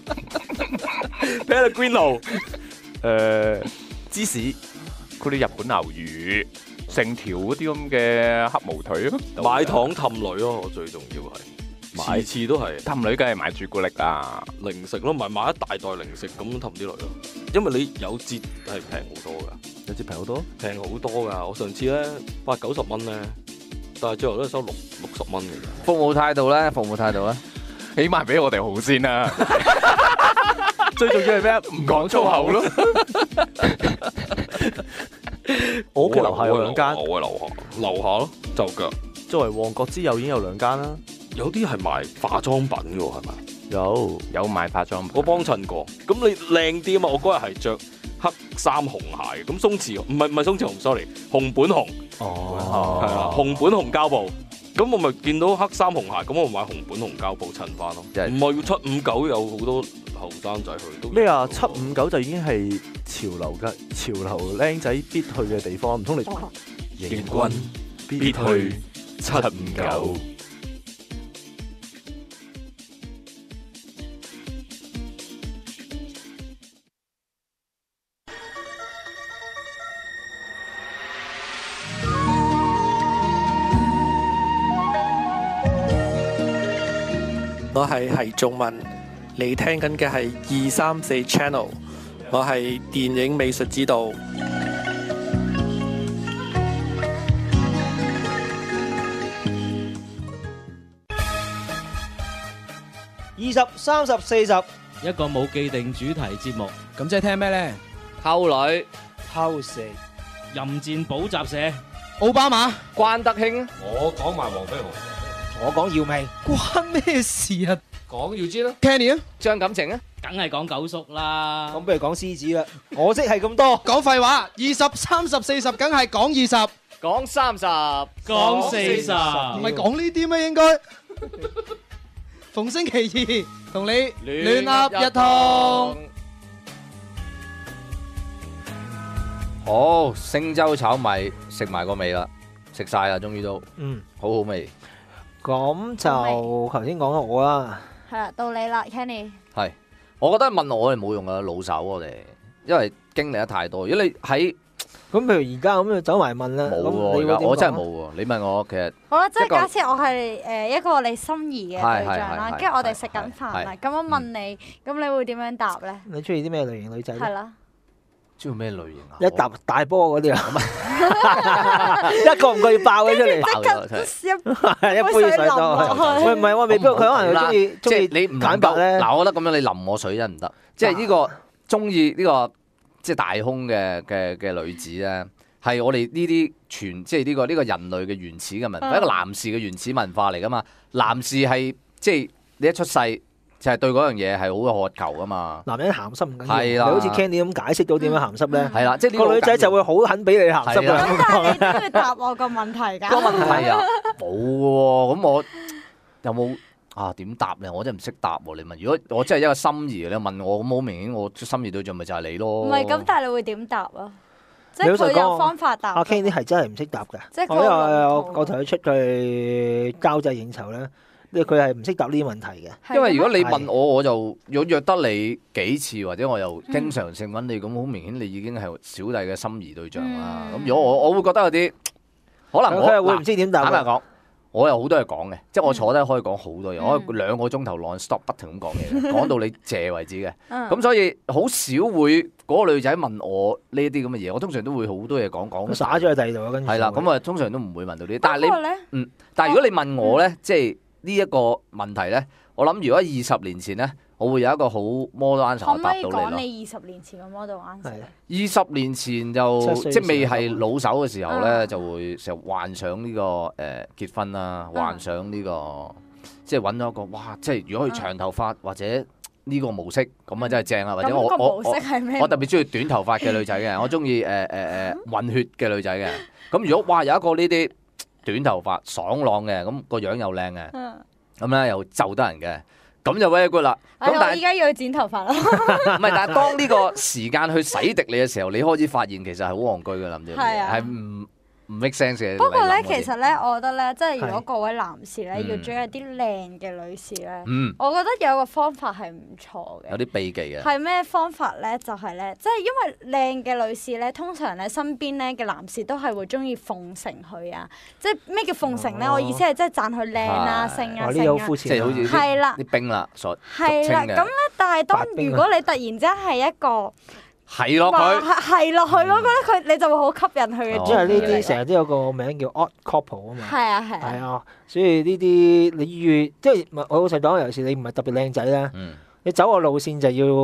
[SPEAKER 3] Pellegrino，
[SPEAKER 8] 誒芝士，嗰啲日本牛魚，成條嗰啲咁嘅黑毛腿咯。
[SPEAKER 3] 買糖氹女咯，我最重要係買次都係
[SPEAKER 8] 氹女，梗係買朱古力啦。
[SPEAKER 3] 零食咯，唔係買一大袋零食咁氹啲女咯，因為你有折係平好多噶，
[SPEAKER 8] 有啲平好多。
[SPEAKER 3] 平好多噶。我上次咧八九十蚊咧，但係最後都係收六六十蚊嘅啫。
[SPEAKER 6] 服務態度咧，服務態度咧，
[SPEAKER 8] 起碼比我哋好先啦。 最重要係咩啊？唔講粗口咯。
[SPEAKER 9] 我屋企樓下有兩間，
[SPEAKER 3] 我嘅樓下樓下咯，就腳。
[SPEAKER 9] 作為旺角之友已經有兩間啦。
[SPEAKER 3] 有啲係賣化妝品嘅喎，係咪？
[SPEAKER 9] 有
[SPEAKER 8] 有賣化妝品。
[SPEAKER 3] 我幫襯過。咁你靚啲啊嘛？我嗰日係着黑衫紅鞋，咁鬆弛唔係唔係鬆弛紅 ，sorry， 紅本紅。
[SPEAKER 9] 哦，
[SPEAKER 3] 係啊，紅本紅膠布。咁我咪見到黑衫紅鞋，咁我買紅本紅膠布襯翻咯。唔係要七五九，有好多後生仔去都。
[SPEAKER 9] 咩啊？七五九就已經係潮流嘅潮流僆仔必去嘅地方，唔通你
[SPEAKER 3] 迎軍必去七五九。
[SPEAKER 10] 我係係仲文，你聽緊嘅係二三四 channel， 我係電影美術指導。
[SPEAKER 1] 二十、三十、四十，
[SPEAKER 5] 一個冇既定主題節目，
[SPEAKER 4] 咁即係聽咩咧？
[SPEAKER 6] 溝女、
[SPEAKER 1] 偷食、
[SPEAKER 5] 淫戰補習社、
[SPEAKER 4] 奧巴馬、
[SPEAKER 6] 關德興，
[SPEAKER 3] 我講埋黃飛鴻，
[SPEAKER 1] 我講姚明，
[SPEAKER 4] 關咩事啊
[SPEAKER 3] 講要知啦。
[SPEAKER 4] ？Kenny 啊，
[SPEAKER 6] 張錦程啊，
[SPEAKER 5] 梗係講九叔啦。
[SPEAKER 1] 咁不如講獅子啦。我識係咁多，
[SPEAKER 4] 講廢話，二十、三十、四十，梗係講二十，
[SPEAKER 6] 講三十，
[SPEAKER 5] 講四十，
[SPEAKER 4] 唔係講呢啲咩？應該逢星期二同你亂噏一通。
[SPEAKER 6] 好，星洲炒米食埋個味啦，食晒啦，終於都，
[SPEAKER 1] 嗯，
[SPEAKER 6] 好好味。
[SPEAKER 1] 咁就頭先講咗我啦。
[SPEAKER 7] 係啦，到你啦，Kenny。
[SPEAKER 6] 係，我覺得問我哋冇用啊，老手我哋，因為經歷得太多。如果你喺
[SPEAKER 1] 咁譬如而家咁就走埋問啦。
[SPEAKER 6] 冇
[SPEAKER 1] 咁
[SPEAKER 6] 喎，而家
[SPEAKER 1] 你會點講
[SPEAKER 6] 我真係冇喎。你問我其實
[SPEAKER 7] 好啦，即係
[SPEAKER 6] 一個
[SPEAKER 7] 假設我係誒一個你心儀嘅對象啦，
[SPEAKER 6] 係係係係
[SPEAKER 7] 跟住我哋食緊飯
[SPEAKER 6] 係
[SPEAKER 7] 啦，咁我問你，咁你會點樣答咧？
[SPEAKER 1] 你中意啲咩類型女仔咧？
[SPEAKER 7] 係啦，
[SPEAKER 6] 中意咩類型啊？
[SPEAKER 1] 一沓大波嗰啲啊，一個唔覺意爆咗出嚟，
[SPEAKER 6] 爆咗真係。
[SPEAKER 1] 一杯水多。喂，唔係喎，未必佢可能中意中意
[SPEAKER 6] 即係你唔
[SPEAKER 1] 坦白咧。
[SPEAKER 6] 嗱，我覺得咁樣你淋我水真係唔得。即係呢個中意呢個即係大胸嘅嘅嘅女子咧，係我哋呢啲全即係呢個呢個人類嘅原始嘅文化，一個男士嘅原始文化嚟噶嘛。男士係即係你一出世就係對嗰樣嘢係好有渴求噶嘛。
[SPEAKER 1] 男人鹹濕唔緊要，
[SPEAKER 6] 係啦
[SPEAKER 1] 你好似 Candy 咁解釋到點樣鹹濕咧？
[SPEAKER 6] 係啦，即係呢
[SPEAKER 1] 個女仔就會好肯俾你鹹濕
[SPEAKER 6] 係啦
[SPEAKER 1] 㗎。
[SPEAKER 7] 但係你都要答我個問題㗎。
[SPEAKER 6] 個問題啊，冇喎。咁我有冇啊？點答咧？我真係唔識答喎。你問，如果我真係一個心儀，你問我咁好明顯，我心儀對象咪就係你咯。
[SPEAKER 7] 唔係咁，但係你會點答啊？即係
[SPEAKER 1] 你老實講
[SPEAKER 7] 佢有方法答㗎。
[SPEAKER 1] 阿 Candy 係真係唔識答㗎。
[SPEAKER 7] 即係佢
[SPEAKER 1] 我因為
[SPEAKER 7] 好老
[SPEAKER 1] 我
[SPEAKER 7] 土
[SPEAKER 1] 我同佢出去交際應酬咧，呢佢係唔識答呢啲問題嘅。
[SPEAKER 6] 因為如果你
[SPEAKER 1] 係
[SPEAKER 6] 問我，我就如果約得你幾次，或者我又經常性揾你，咁好明顯你已經係小弟嘅心儀對象啦。咁如果我我會覺得有啲可能我
[SPEAKER 1] 佢係會唔知點答㗎。
[SPEAKER 6] 坦白講，我有好多嘢講嘅，即係我坐低可以講好多嘢，
[SPEAKER 7] 嗯
[SPEAKER 6] 我可以兩個鐘頭 non stop 不停咁講嘢嘅，講到你謝為止嘅。
[SPEAKER 7] 嗯
[SPEAKER 6] 咁所以好少會嗰個女仔問我呢啲咁嘅嘢，我通常都會好多嘢講講。
[SPEAKER 1] 佢灑咗去第二度啊，跟住
[SPEAKER 6] 係啦，咁啊通常都唔會問到呢啲。但係你
[SPEAKER 7] 不過咧，
[SPEAKER 6] 嗯，但係如果你問我咧，即係呢一個問題咧，我諗如果二十年前咧，我會有一個好 model answer
[SPEAKER 7] 可
[SPEAKER 6] 我答
[SPEAKER 7] 唔可以講
[SPEAKER 6] 到你咯。
[SPEAKER 7] 你二十年前嘅 model answer？
[SPEAKER 1] 係
[SPEAKER 6] 二十年前就
[SPEAKER 1] 七歲
[SPEAKER 6] 即係未
[SPEAKER 1] 時候
[SPEAKER 6] 係老手嘅時候咧，
[SPEAKER 7] 啊
[SPEAKER 6] 就會成日幻想呢、個誒、呃、結婚啦，
[SPEAKER 7] 啊
[SPEAKER 6] 幻想呢、個即係揾咗一個哇！即係如果佢長頭髮或者呢個模式咁啊，真係正啊！或者我我
[SPEAKER 7] 咁個模
[SPEAKER 6] 我
[SPEAKER 7] 式係咩？
[SPEAKER 6] 我特別中意短頭髮嘅女仔嘅，我中意誒誒誒混血嘅女仔嘅。咁如果哇有一個呢啲短頭髮爽朗嘅，咁個樣又靚嘅，
[SPEAKER 7] 嗯
[SPEAKER 6] 咁咧又就得人嘅，咁就 very good 啦。
[SPEAKER 7] 哎我
[SPEAKER 6] 咁但係
[SPEAKER 7] 依家要去剪頭髮啦。
[SPEAKER 6] 唔係，但係當呢個時間去洗滌你嘅時候，你開始發現其實係好戇居嘅，諗住
[SPEAKER 7] 係啊
[SPEAKER 6] 係唔唔 make sense 嘅。
[SPEAKER 7] 不過咧，
[SPEAKER 6] 你諗嗰啲
[SPEAKER 7] 其實咧，我覺得咧，即係如果
[SPEAKER 1] 係
[SPEAKER 7] 各位男士咧
[SPEAKER 6] 嗯
[SPEAKER 7] 要追一啲靚嘅女士咧，
[SPEAKER 6] 嗯
[SPEAKER 7] 我覺得有個方法係唔錯嘅。
[SPEAKER 6] 有啲秘技嘅。
[SPEAKER 7] 係咩方法咧？就係咧，即係因為靚嘅女士咧，通常咧身邊咧嘅男士都係會中意奉承佢啊！即係咩叫奉承咧？
[SPEAKER 1] 哦
[SPEAKER 7] 我意思係即係讚佢靚啊、
[SPEAKER 6] 係
[SPEAKER 7] 性啊、
[SPEAKER 1] 哇！呢個好
[SPEAKER 7] 性啊，
[SPEAKER 1] 膚淺啊。
[SPEAKER 6] 即係好似
[SPEAKER 7] 係啦
[SPEAKER 6] 啲啲兵啦，所
[SPEAKER 7] 係啦。
[SPEAKER 6] 俗稱嘅
[SPEAKER 7] 咁咧，但係當
[SPEAKER 1] 白冰啊
[SPEAKER 7] 如果你突然之間係一個
[SPEAKER 6] 係咯
[SPEAKER 7] 話
[SPEAKER 6] 佢。
[SPEAKER 7] 係係落去嗰個咧，佢你就會好吸引佢嘅
[SPEAKER 6] 哦
[SPEAKER 7] 注
[SPEAKER 1] 因為呢
[SPEAKER 7] 意力
[SPEAKER 1] 啲成日都有個名叫 odd couple 啊嘛。
[SPEAKER 7] 係啊係啊，
[SPEAKER 1] 係啊，所以呢啲你越即係唔係我老實講，尤其是你唔係特別靚仔咧，
[SPEAKER 6] 嗯
[SPEAKER 1] 你走個路線就要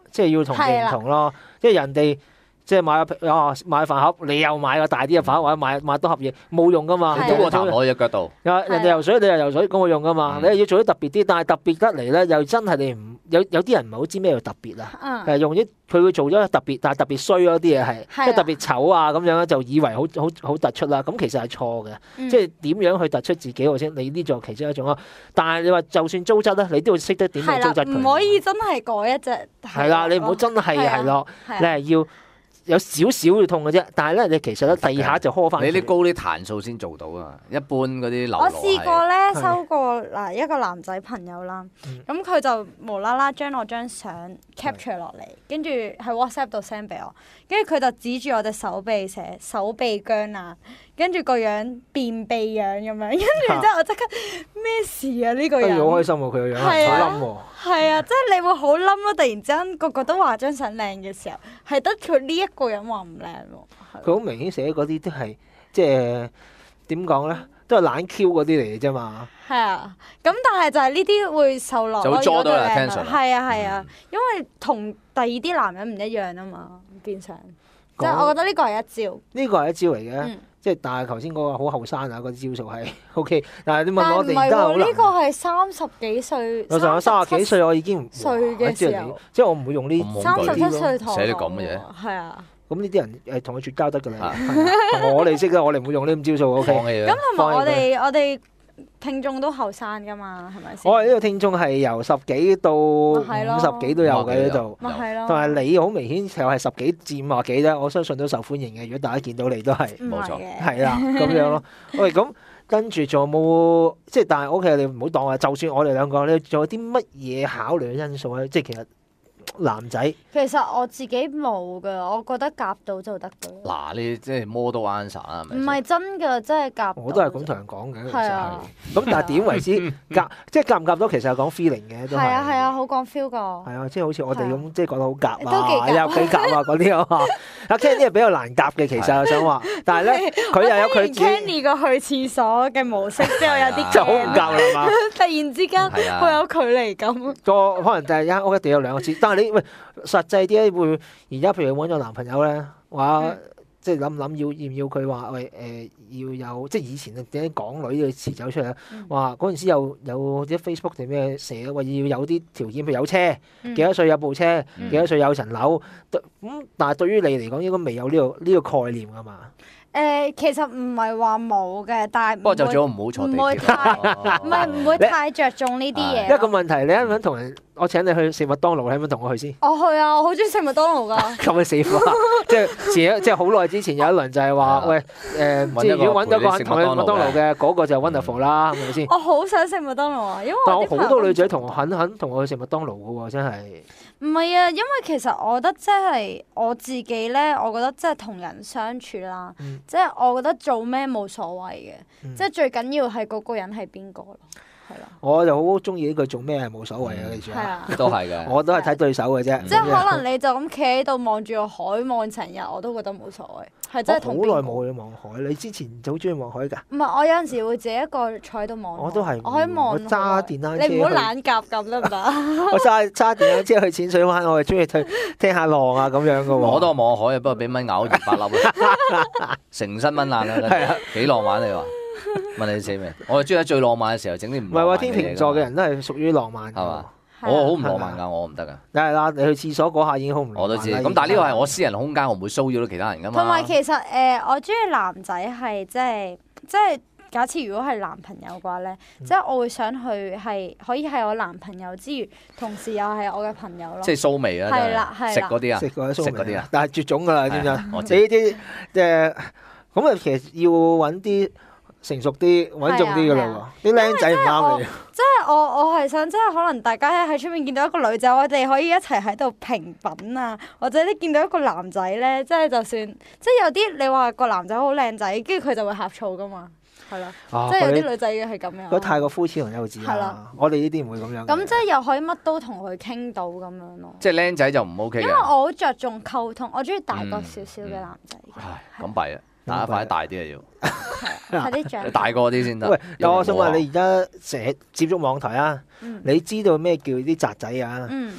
[SPEAKER 1] 即係要同認同咯，即係人哋。即係買個啊買飯盒，你又買個大啲嘅飯盒，或者買買多盒嘢，冇用噶嘛。
[SPEAKER 6] 你都個頭攞隻腳度。
[SPEAKER 1] 人哋游水，你又游水，咁冇用噶嘛。你又要做啲特別啲，但係特別得嚟咧，又真係你唔有有啲人唔係好知咩叫特別啊。誒用啲佢會做咗特別，但係特別衰嗰啲嘢係，即係特別醜啊咁樣咧，就以為好好好突出啦。咁其實係錯嘅，即係點樣去突出自己或者你呢座其中一種咯。但係你話就算糟質咧，你都要識得點樣糟質佢。
[SPEAKER 7] 唔可以真係改一隻。
[SPEAKER 1] 係啦，你唔好真係係咯，你係要。有少少會痛嘅啫，但係咧，你其實咧第二下就呵翻。
[SPEAKER 6] 你啲高啲彈數先做到啊！一般嗰啲流。
[SPEAKER 7] 我試過咧收過嗱一個男仔朋友啦，咁佢就無啦啦將我張相 capture 落嚟，跟住喺 WhatsApp 度 send 俾我，跟住佢就指住我隻手臂寫手臂僵啊，跟住個樣便秘樣咁樣，跟住之後我即刻咩事啊呢個人？
[SPEAKER 1] 好開心喎，佢個樣好冧喎。
[SPEAKER 7] 係啊，即係你會好冧咯！突然之間個個都話張相靚嘅時候，係得佢呢一個人話唔靚喎。
[SPEAKER 1] 佢好明顯寫嗰啲都係即係點講咧，都係懶 Q 嗰啲嚟嘅啫嘛。
[SPEAKER 7] 係啊，咁但係就係呢啲會受落
[SPEAKER 6] 就會捉到人 attention。
[SPEAKER 7] 係啊係啊，因為同第二啲男人唔一樣啊嘛，變相。即係我覺得呢個係一招。呢個係一招嚟嘅。即係，但係頭先嗰個好後生啊，嗰啲招數係 O K。但係你問我哋而家好難。 呢個係三十幾歲。
[SPEAKER 1] 我上咗三十幾歲，我已經唔
[SPEAKER 7] 歲嘅時候，
[SPEAKER 1] 即係我唔會用呢
[SPEAKER 7] 三十七歲同
[SPEAKER 6] 寫啲咁嘅嘢。
[SPEAKER 7] 係啊。
[SPEAKER 1] 咁呢啲人誒同佢絕交得㗎啦。我哋識啦，我哋唔會用呢啲招數 O K。
[SPEAKER 7] 咁同埋我哋我哋聽眾都後生㗎嘛，係咪先？
[SPEAKER 1] 我哋呢個聽眾係由十幾到五十幾都有嘅呢度。
[SPEAKER 7] 咪係咯。
[SPEAKER 1] 同埋你好明顯又係十幾至五十幾啫，我相信都受歡迎嘅。如果大家見到你都係
[SPEAKER 6] 冇錯，
[SPEAKER 1] 係啦咁樣咯。喂，咁跟住仲有冇即係？但係 O K，你唔好當話，就算我哋兩個咧，仲有啲乜嘢考慮嘅因素咧？即係其實。男仔
[SPEAKER 7] 其實我自己冇㗎，我覺得夾到就得㗎。
[SPEAKER 6] 嗱，你即係 model answer 啦，係咪？
[SPEAKER 7] 唔係真㗎，真係夾。
[SPEAKER 1] 我都係咁同人講嘅，其實
[SPEAKER 7] 係。
[SPEAKER 1] 咁但係點為之夾？即係夾唔夾到？其實係講 feeling 嘅都係。
[SPEAKER 7] 係啊係啊，好講 feel 㗎。
[SPEAKER 1] 係啊，即係好似我哋咁，即係覺得好夾啊，有幾夾啊嗰啲啊嘛。阿 Ken 啲係比較難夾嘅，其實我想話，但係咧佢又有佢自己。
[SPEAKER 7] Kenny 個去廁所嘅模式之後有啲
[SPEAKER 1] 就好唔夾啦嘛。
[SPEAKER 7] 突然之間好有距離感。
[SPEAKER 1] 個可能就係一間屋一定有兩個廁，但係你喂實際啲咧會而家譬如揾咗男朋友咧，話即係諗諗要要唔要佢話喂誒要有即係以前啊點解港女嘅詞走出嚟話嗰陣時有有啲 Facebook 定咩寫話要有啲條件，譬如有車幾多歲有部車幾多歲有層樓咁，但係對於你嚟講應該未有呢個呢個概念㗎嘛。
[SPEAKER 7] 誒，其實唔係話冇嘅，但係
[SPEAKER 6] 不過就最好唔好坐地鐵。
[SPEAKER 7] 唔會太唔係唔會太着重呢啲嘢。
[SPEAKER 1] 一個問題，你肯唔肯同人？我請你去食麥當勞，你肯唔肯同我去先？
[SPEAKER 7] 我去啊！我好中意食麥當勞㗎。
[SPEAKER 1] 咁嘅死火！即係前即係好耐之前有一輪就係話喂誒，即係如果揾到個人同你麥當勞嘅嗰個就 wonderful 啦，係咪先？
[SPEAKER 7] 我好想食麥當勞啊，因為
[SPEAKER 1] 但我好多女仔同我肯肯同我去食麥當勞嘅喎，真係。
[SPEAKER 7] 唔係啊，因為其實我覺得即係我自己咧，我覺得即係同人相處啦，
[SPEAKER 1] 嗯、
[SPEAKER 7] 即係我覺得做咩冇所謂嘅，嗯、即係最緊要係嗰個人係邊個咯，係啦。
[SPEAKER 1] 我就好中意呢句做咩係冇所謂啊！你知啊，
[SPEAKER 6] 都係嘅。
[SPEAKER 1] 我都係睇對手嘅啫。
[SPEAKER 7] 即係可能你就咁企喺度望住個海望成日，我都覺得冇所謂，係真係同邊個。
[SPEAKER 1] 好耐冇去望海，你之前就好中意望海㗎？
[SPEAKER 7] 唔係，我有陣時會自己一個坐喺度望。
[SPEAKER 1] 我都係。
[SPEAKER 7] 我可以望。
[SPEAKER 1] 揸電單車。
[SPEAKER 7] 你唔好懶夾咁得唔得？
[SPEAKER 1] 我揸揸電單車去淺水灣，我係中意去聽下浪啊咁樣嘅喎。
[SPEAKER 6] 我都望海啊，不過俾蚊咬二百粒啊，成身蚊爛啊，幾浪漫你話？問你死未？我係中意喺最浪漫嘅時候整啲唔
[SPEAKER 1] 唔係話天秤座嘅人都係屬於浪漫，係嘛？
[SPEAKER 6] 我好唔浪漫㗎，我唔得㗎。
[SPEAKER 1] 梗係啦，你去廁所嗰下已經好唔浪漫。
[SPEAKER 6] 我都知。咁但係呢個係我私人空間，我唔會騷擾到其他人㗎嘛。
[SPEAKER 7] 同埋其實誒，我中意男仔係即係即係假設如果係男朋友嘅話咧，即係我會想去係可以係我男朋友之餘，同時又係我嘅朋友咯。
[SPEAKER 6] 即係騷味啊！
[SPEAKER 7] 係啦，係啦。
[SPEAKER 6] 食嗰啲啊，
[SPEAKER 1] 食嗰啲
[SPEAKER 6] 食嗰啲啊，
[SPEAKER 1] 但係絕種㗎啦，知唔知啊？
[SPEAKER 6] 我知。
[SPEAKER 1] 你呢啲誒咁啊，其實要揾啲成熟啲、穩重啲嘅啦喎，啲僆仔唔啱你。
[SPEAKER 7] 即係我我係想，即係可能大家喺出面見到一個女仔，我哋可以一齊喺度評品啊，或者你見到一個男仔咧，即係就算，即係有啲你話個男仔好靚仔，跟住佢就會呷醋噶嘛，係啦，即係有啲女仔嘅係咁樣。
[SPEAKER 1] 覺得太過膚淺同幼稚啦，我哋呢啲唔會咁樣。
[SPEAKER 7] 咁即係又可以乜都同佢傾到咁樣咯。
[SPEAKER 6] 即係僆仔就唔 OK 嘅。
[SPEAKER 7] 因為我好着重溝通，我中意大個少少嘅男仔。
[SPEAKER 6] 唉，咁弊啊！大家快啲大啲啊要，
[SPEAKER 7] 快啲長
[SPEAKER 6] 大個啲先得。
[SPEAKER 1] 喂，但我想問你而家成日接觸網台啊，你知道咩叫啲宅仔啊？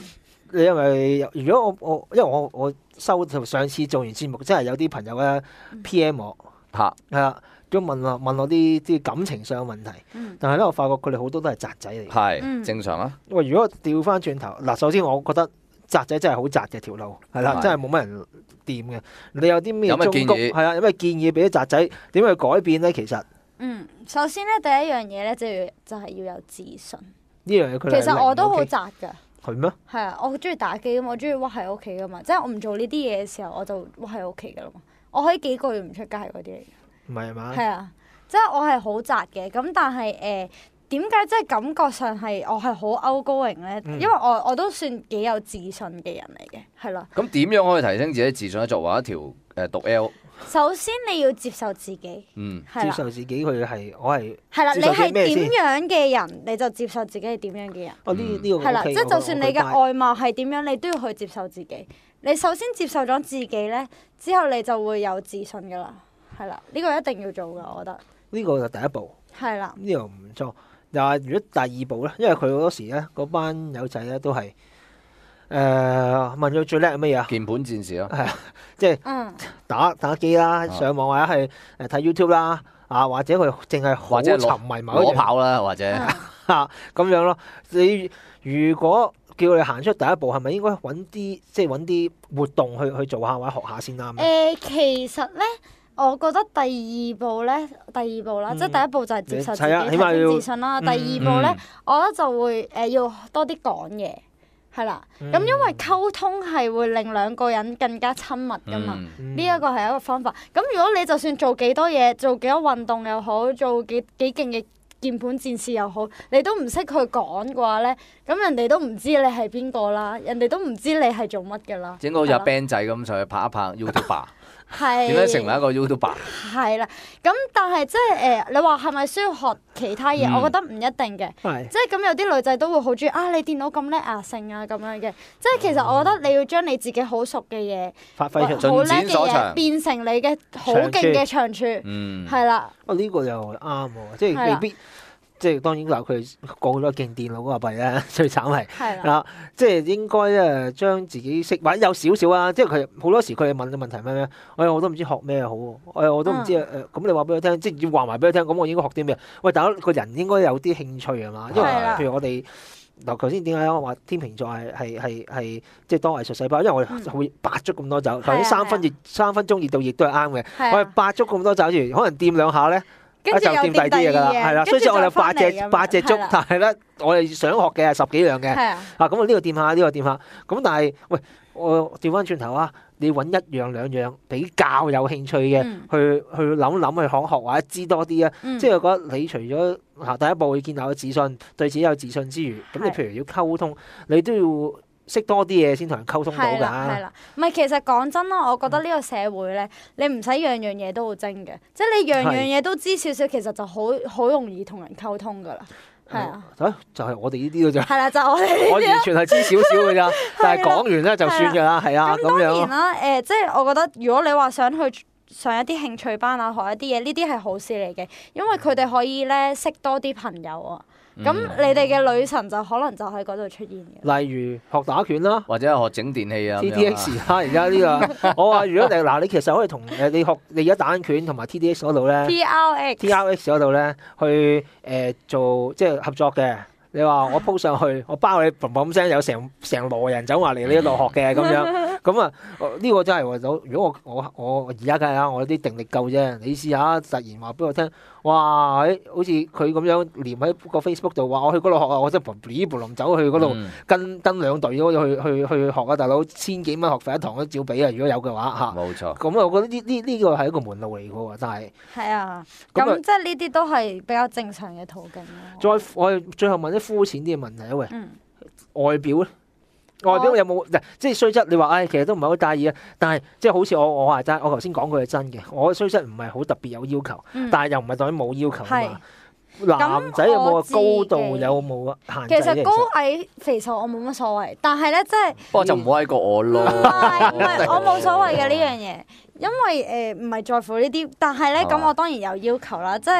[SPEAKER 1] 你因為如果我我因為我我收到上次做完節目，真係有啲朋友咧 P M 我
[SPEAKER 6] 嚇
[SPEAKER 1] 係啦，都問我問我啲啲感情上嘅問題，
[SPEAKER 7] 嗯
[SPEAKER 1] 但係咧我發覺佢哋好多都係宅仔嚟嘅。
[SPEAKER 6] 係
[SPEAKER 7] 嗯
[SPEAKER 6] 正常啊。
[SPEAKER 1] 喂，如果調翻轉頭嗱，首先我覺得宅仔真係好窄嘅條路，係啦，
[SPEAKER 6] 係
[SPEAKER 1] 真係冇乜人掂嘅。你有啲咩
[SPEAKER 6] 有咩
[SPEAKER 1] 忠告？
[SPEAKER 6] 建議
[SPEAKER 1] 係啊，有咩建議俾啲宅仔點去改變咧？其實
[SPEAKER 7] 嗯，首先咧第一樣嘢咧就要就係要有自信。
[SPEAKER 1] 呢樣嘢佢哋
[SPEAKER 7] 其實我都好
[SPEAKER 1] 零 OK
[SPEAKER 7] 宅㗎。
[SPEAKER 1] 係咩？
[SPEAKER 7] 係啊，我好中意打機㗎嘛，我中意屈喺屋企㗎嘛，即係我唔做呢啲嘢嘅時候，我就屈喺屋企㗎啦嘛。我可以幾個月唔出街嗰啲嚟嘅。
[SPEAKER 1] 唔係嘛？
[SPEAKER 7] 係啊，即係我係好宅嘅，咁但係誒點解即係感覺上係我係好 outgoing 咧？
[SPEAKER 1] 嗯
[SPEAKER 7] 因為我我都算幾有自信嘅人嚟嘅，係啦。
[SPEAKER 6] 咁點樣可以提升自己自信咧？作為一條誒讀 L，
[SPEAKER 7] 首先你要接受自己，
[SPEAKER 6] 嗯，
[SPEAKER 7] 係啦，
[SPEAKER 1] 接受自己佢係我係
[SPEAKER 7] 係啦，你
[SPEAKER 1] 接受自己
[SPEAKER 7] 係點
[SPEAKER 1] 咩先
[SPEAKER 7] 樣嘅人，你就接受自己係點樣嘅人。
[SPEAKER 1] 哦呢呢個
[SPEAKER 7] 係啦，
[SPEAKER 1] OK，
[SPEAKER 7] 即係
[SPEAKER 1] 我
[SPEAKER 7] 就算你嘅
[SPEAKER 1] 我我
[SPEAKER 7] 外貌係點樣，你都要去接受自己。你首先接受咗自己咧，之後你就會有自信噶啦。係啦，呢個一定要做噶，我覺得。
[SPEAKER 1] 呢個就第一步，
[SPEAKER 7] 係啦，
[SPEAKER 1] 呢個唔錯。又係如果第二步咧，因為佢好多時咧嗰班友仔咧都係誒、呃、問佢最叻係乜嘢啊？
[SPEAKER 6] 鍵盤戰士咯，
[SPEAKER 1] 係啊，即係
[SPEAKER 7] 嗯，
[SPEAKER 1] 打打機啦，上網或者係誒睇 YouTube 啦，啊或者佢淨係好
[SPEAKER 6] 或者係攞
[SPEAKER 1] 沉迷某一樣
[SPEAKER 6] 攞跑啦，或者
[SPEAKER 7] 嗯
[SPEAKER 1] 嚇咁樣咯。你如果叫你行出第一步，係咪應該揾啲即係揾啲活動去去做下或者學下先啱咧？
[SPEAKER 7] 誒，其實咧，我覺得第二步咧，第二步啦，
[SPEAKER 1] 嗯
[SPEAKER 7] 即係第一步就係接受自
[SPEAKER 1] 係啊
[SPEAKER 7] 己，提升
[SPEAKER 1] 起碼要
[SPEAKER 7] 自信啦。
[SPEAKER 1] 嗯
[SPEAKER 7] 第二步咧，我覺得就會誒要多啲講嘢，係啦。
[SPEAKER 1] 嗯
[SPEAKER 7] 咁因為溝通係會令兩個人更加親密噶嘛。
[SPEAKER 6] 嗯
[SPEAKER 1] 嗯
[SPEAKER 7] 呢一個係一個方法。咁如果你就算做幾多嘢，做幾多運動又好，做幾幾勁嘅鍵盤戰士又好，你都唔識去講嘅話咧，咁人哋都唔知你係邊個啦，人哋都唔知你係做乜嘅啦。
[SPEAKER 6] 應該好似阿
[SPEAKER 7] 係啦
[SPEAKER 6] band 仔咁上去拍一拍 YouTuber，
[SPEAKER 7] 係
[SPEAKER 6] 點樣成為一個 YouTuber？
[SPEAKER 7] 係啦，咁但係即係誒，你話係咪需要學其他嘢？
[SPEAKER 6] 嗯
[SPEAKER 7] 我覺得唔一定嘅。
[SPEAKER 1] 係
[SPEAKER 7] 即係咁有啲女仔都會好中意啊！你電腦咁叻啊，性啊咁樣嘅。即係其實我覺得你要將你自己好熟嘅嘢，
[SPEAKER 1] 發揮出
[SPEAKER 6] 盡
[SPEAKER 7] 好叻嘅嘢
[SPEAKER 6] 展所長
[SPEAKER 7] 變成你嘅好勁嘅長處，
[SPEAKER 6] 嗯，
[SPEAKER 7] 係啦。
[SPEAKER 1] 哦，呢個又啱喎，即係
[SPEAKER 7] 係啦
[SPEAKER 1] 未必，即係當然嗱，佢過咗勁電腦嗰個弊咧，最慘係
[SPEAKER 7] 係啦，
[SPEAKER 1] 啊，即係應該咧將自己識或者有少少啊，即係佢好多時佢哋問嘅問題咩咩，哎呀我都唔知學咩好喎，哎呀我都唔知誒，
[SPEAKER 7] 嗯
[SPEAKER 1] 咁你話俾我聽，即係要話埋俾我聽，咁我應該學啲咩？喂，大佬個人應該有啲興趣係嘛？因為
[SPEAKER 7] 係啦
[SPEAKER 1] 譬如我哋。嗱，頭先點解我話天秤座係係係係即係多藝術細胞？因為我
[SPEAKER 7] 嗯
[SPEAKER 1] 哋會八足咁多酒，頭
[SPEAKER 7] 係啊
[SPEAKER 1] 先三分
[SPEAKER 7] 係
[SPEAKER 1] 熱三分鐘熱度亦都係啱嘅。
[SPEAKER 7] 係啊，
[SPEAKER 1] 我哋八足咁多酒住，可能掂兩下咧。
[SPEAKER 7] 跟住又
[SPEAKER 1] 就掂第
[SPEAKER 7] 掂第
[SPEAKER 1] 啲嘢㗎啦，
[SPEAKER 7] 二嘢，
[SPEAKER 1] 係啦，所以
[SPEAKER 7] 跟住
[SPEAKER 1] 我哋八隻
[SPEAKER 7] 再返嚟咁樣
[SPEAKER 1] 八隻足
[SPEAKER 7] 係，啦
[SPEAKER 1] 但係咧，我哋想學嘅係十幾樣嘅。
[SPEAKER 7] 係啊，
[SPEAKER 1] 啊，咁我呢個掂下，呢個掂下，咁但係喂，我調翻轉頭啊，你揾一樣兩樣比較有興趣嘅，
[SPEAKER 7] 嗯
[SPEAKER 1] 去去諗諗去學學或者知多啲啊。
[SPEAKER 7] 嗯
[SPEAKER 1] 即係我覺得你除咗嚇第一步要建立個自信，對自己有自信之餘，咁你
[SPEAKER 7] 係
[SPEAKER 1] 譬如要溝通，你都要識多啲嘢先同人溝通到
[SPEAKER 7] 係啦，係
[SPEAKER 1] 㗎。
[SPEAKER 7] 啦，唔係其實講真啦，我覺得呢個社會咧，你唔使樣樣嘢都好精嘅，即係你樣樣嘢都知少少，其實就好好容易同人溝通噶啦，係啊，
[SPEAKER 1] 啊，就係我哋呢啲㗎咋。
[SPEAKER 7] 係啦，就我哋呢
[SPEAKER 1] 我
[SPEAKER 7] 啲啦
[SPEAKER 1] 完全係知少少㗎咋，但係講完咧就算㗎啦，係啊，
[SPEAKER 7] 咁當然
[SPEAKER 1] 咁樣咯。
[SPEAKER 7] 啦，誒、即係我覺得如果你話想去上一啲興趣班啊，學一啲嘢，呢啲係好事嚟嘅，因為佢哋可以咧識多啲朋友啊。咁、
[SPEAKER 6] 嗯
[SPEAKER 7] 你哋嘅女神就可能就喺嗰度出現嘅。
[SPEAKER 1] 例如學打拳啦。
[SPEAKER 6] 或者係學整電器啊
[SPEAKER 1] T D
[SPEAKER 6] 咁樣
[SPEAKER 1] X
[SPEAKER 6] 啊
[SPEAKER 1] 啦，而家呢個我話如果你嗱，你其實可以同誒你學你而家打緊拳同埋 T D X 嗰度咧
[SPEAKER 7] T R X
[SPEAKER 1] ，T R X 嗰度咧去誒做即係合作嘅。你話我 po 上去，我包你砰砰聲有成成羅人走埋嚟呢度學嘅咁樣，咁啊呢個真係喎！如果我我我而家梗係啦，我啲定力夠啫。你試下突然話俾我聽，哇！喺好似佢咁樣連喺個 Facebook 度話我去嗰度學啊，我真係卟哩卟林走去嗰度。
[SPEAKER 6] 嗯
[SPEAKER 1] 跟跟兩隊嗰度去去去學啊，大佬千幾蚊學費一堂都照俾啊！如果有嘅話嚇，
[SPEAKER 6] 冇錯。
[SPEAKER 1] 咁啊，我覺得呢呢呢個係一個門路嚟嘅喎，但係
[SPEAKER 7] 係啊，
[SPEAKER 1] 咁啊
[SPEAKER 7] 咁即係呢啲都係比較正常嘅途徑咯。
[SPEAKER 1] 再我哋最後問啲膚淺啲嘅問題啊，喂，
[SPEAKER 7] 嗯，
[SPEAKER 1] 外表咧，外表有冇嗱？即係雖則你話，唉，其實都唔係好介意啊，但係即係好似我我話齋，我頭先講佢係真嘅，我雖則唔係好特別有要求，
[SPEAKER 7] 嗯
[SPEAKER 1] 但係又唔係代表冇要求啊
[SPEAKER 7] 係
[SPEAKER 1] 嘛。男仔有冇
[SPEAKER 7] 我
[SPEAKER 1] 話高度
[SPEAKER 7] 自己
[SPEAKER 1] 有冇限制咧？
[SPEAKER 7] 其實高矮肥瘦我冇乜所謂，但係咧即係。
[SPEAKER 6] 不過就唔好喺過我咯。
[SPEAKER 7] 唔係唔係，我冇所謂嘅呢樣嘢，因為誒唔係在乎呢啲，但係咧咁
[SPEAKER 6] 係嘛
[SPEAKER 7] 我當然有要求啦，即係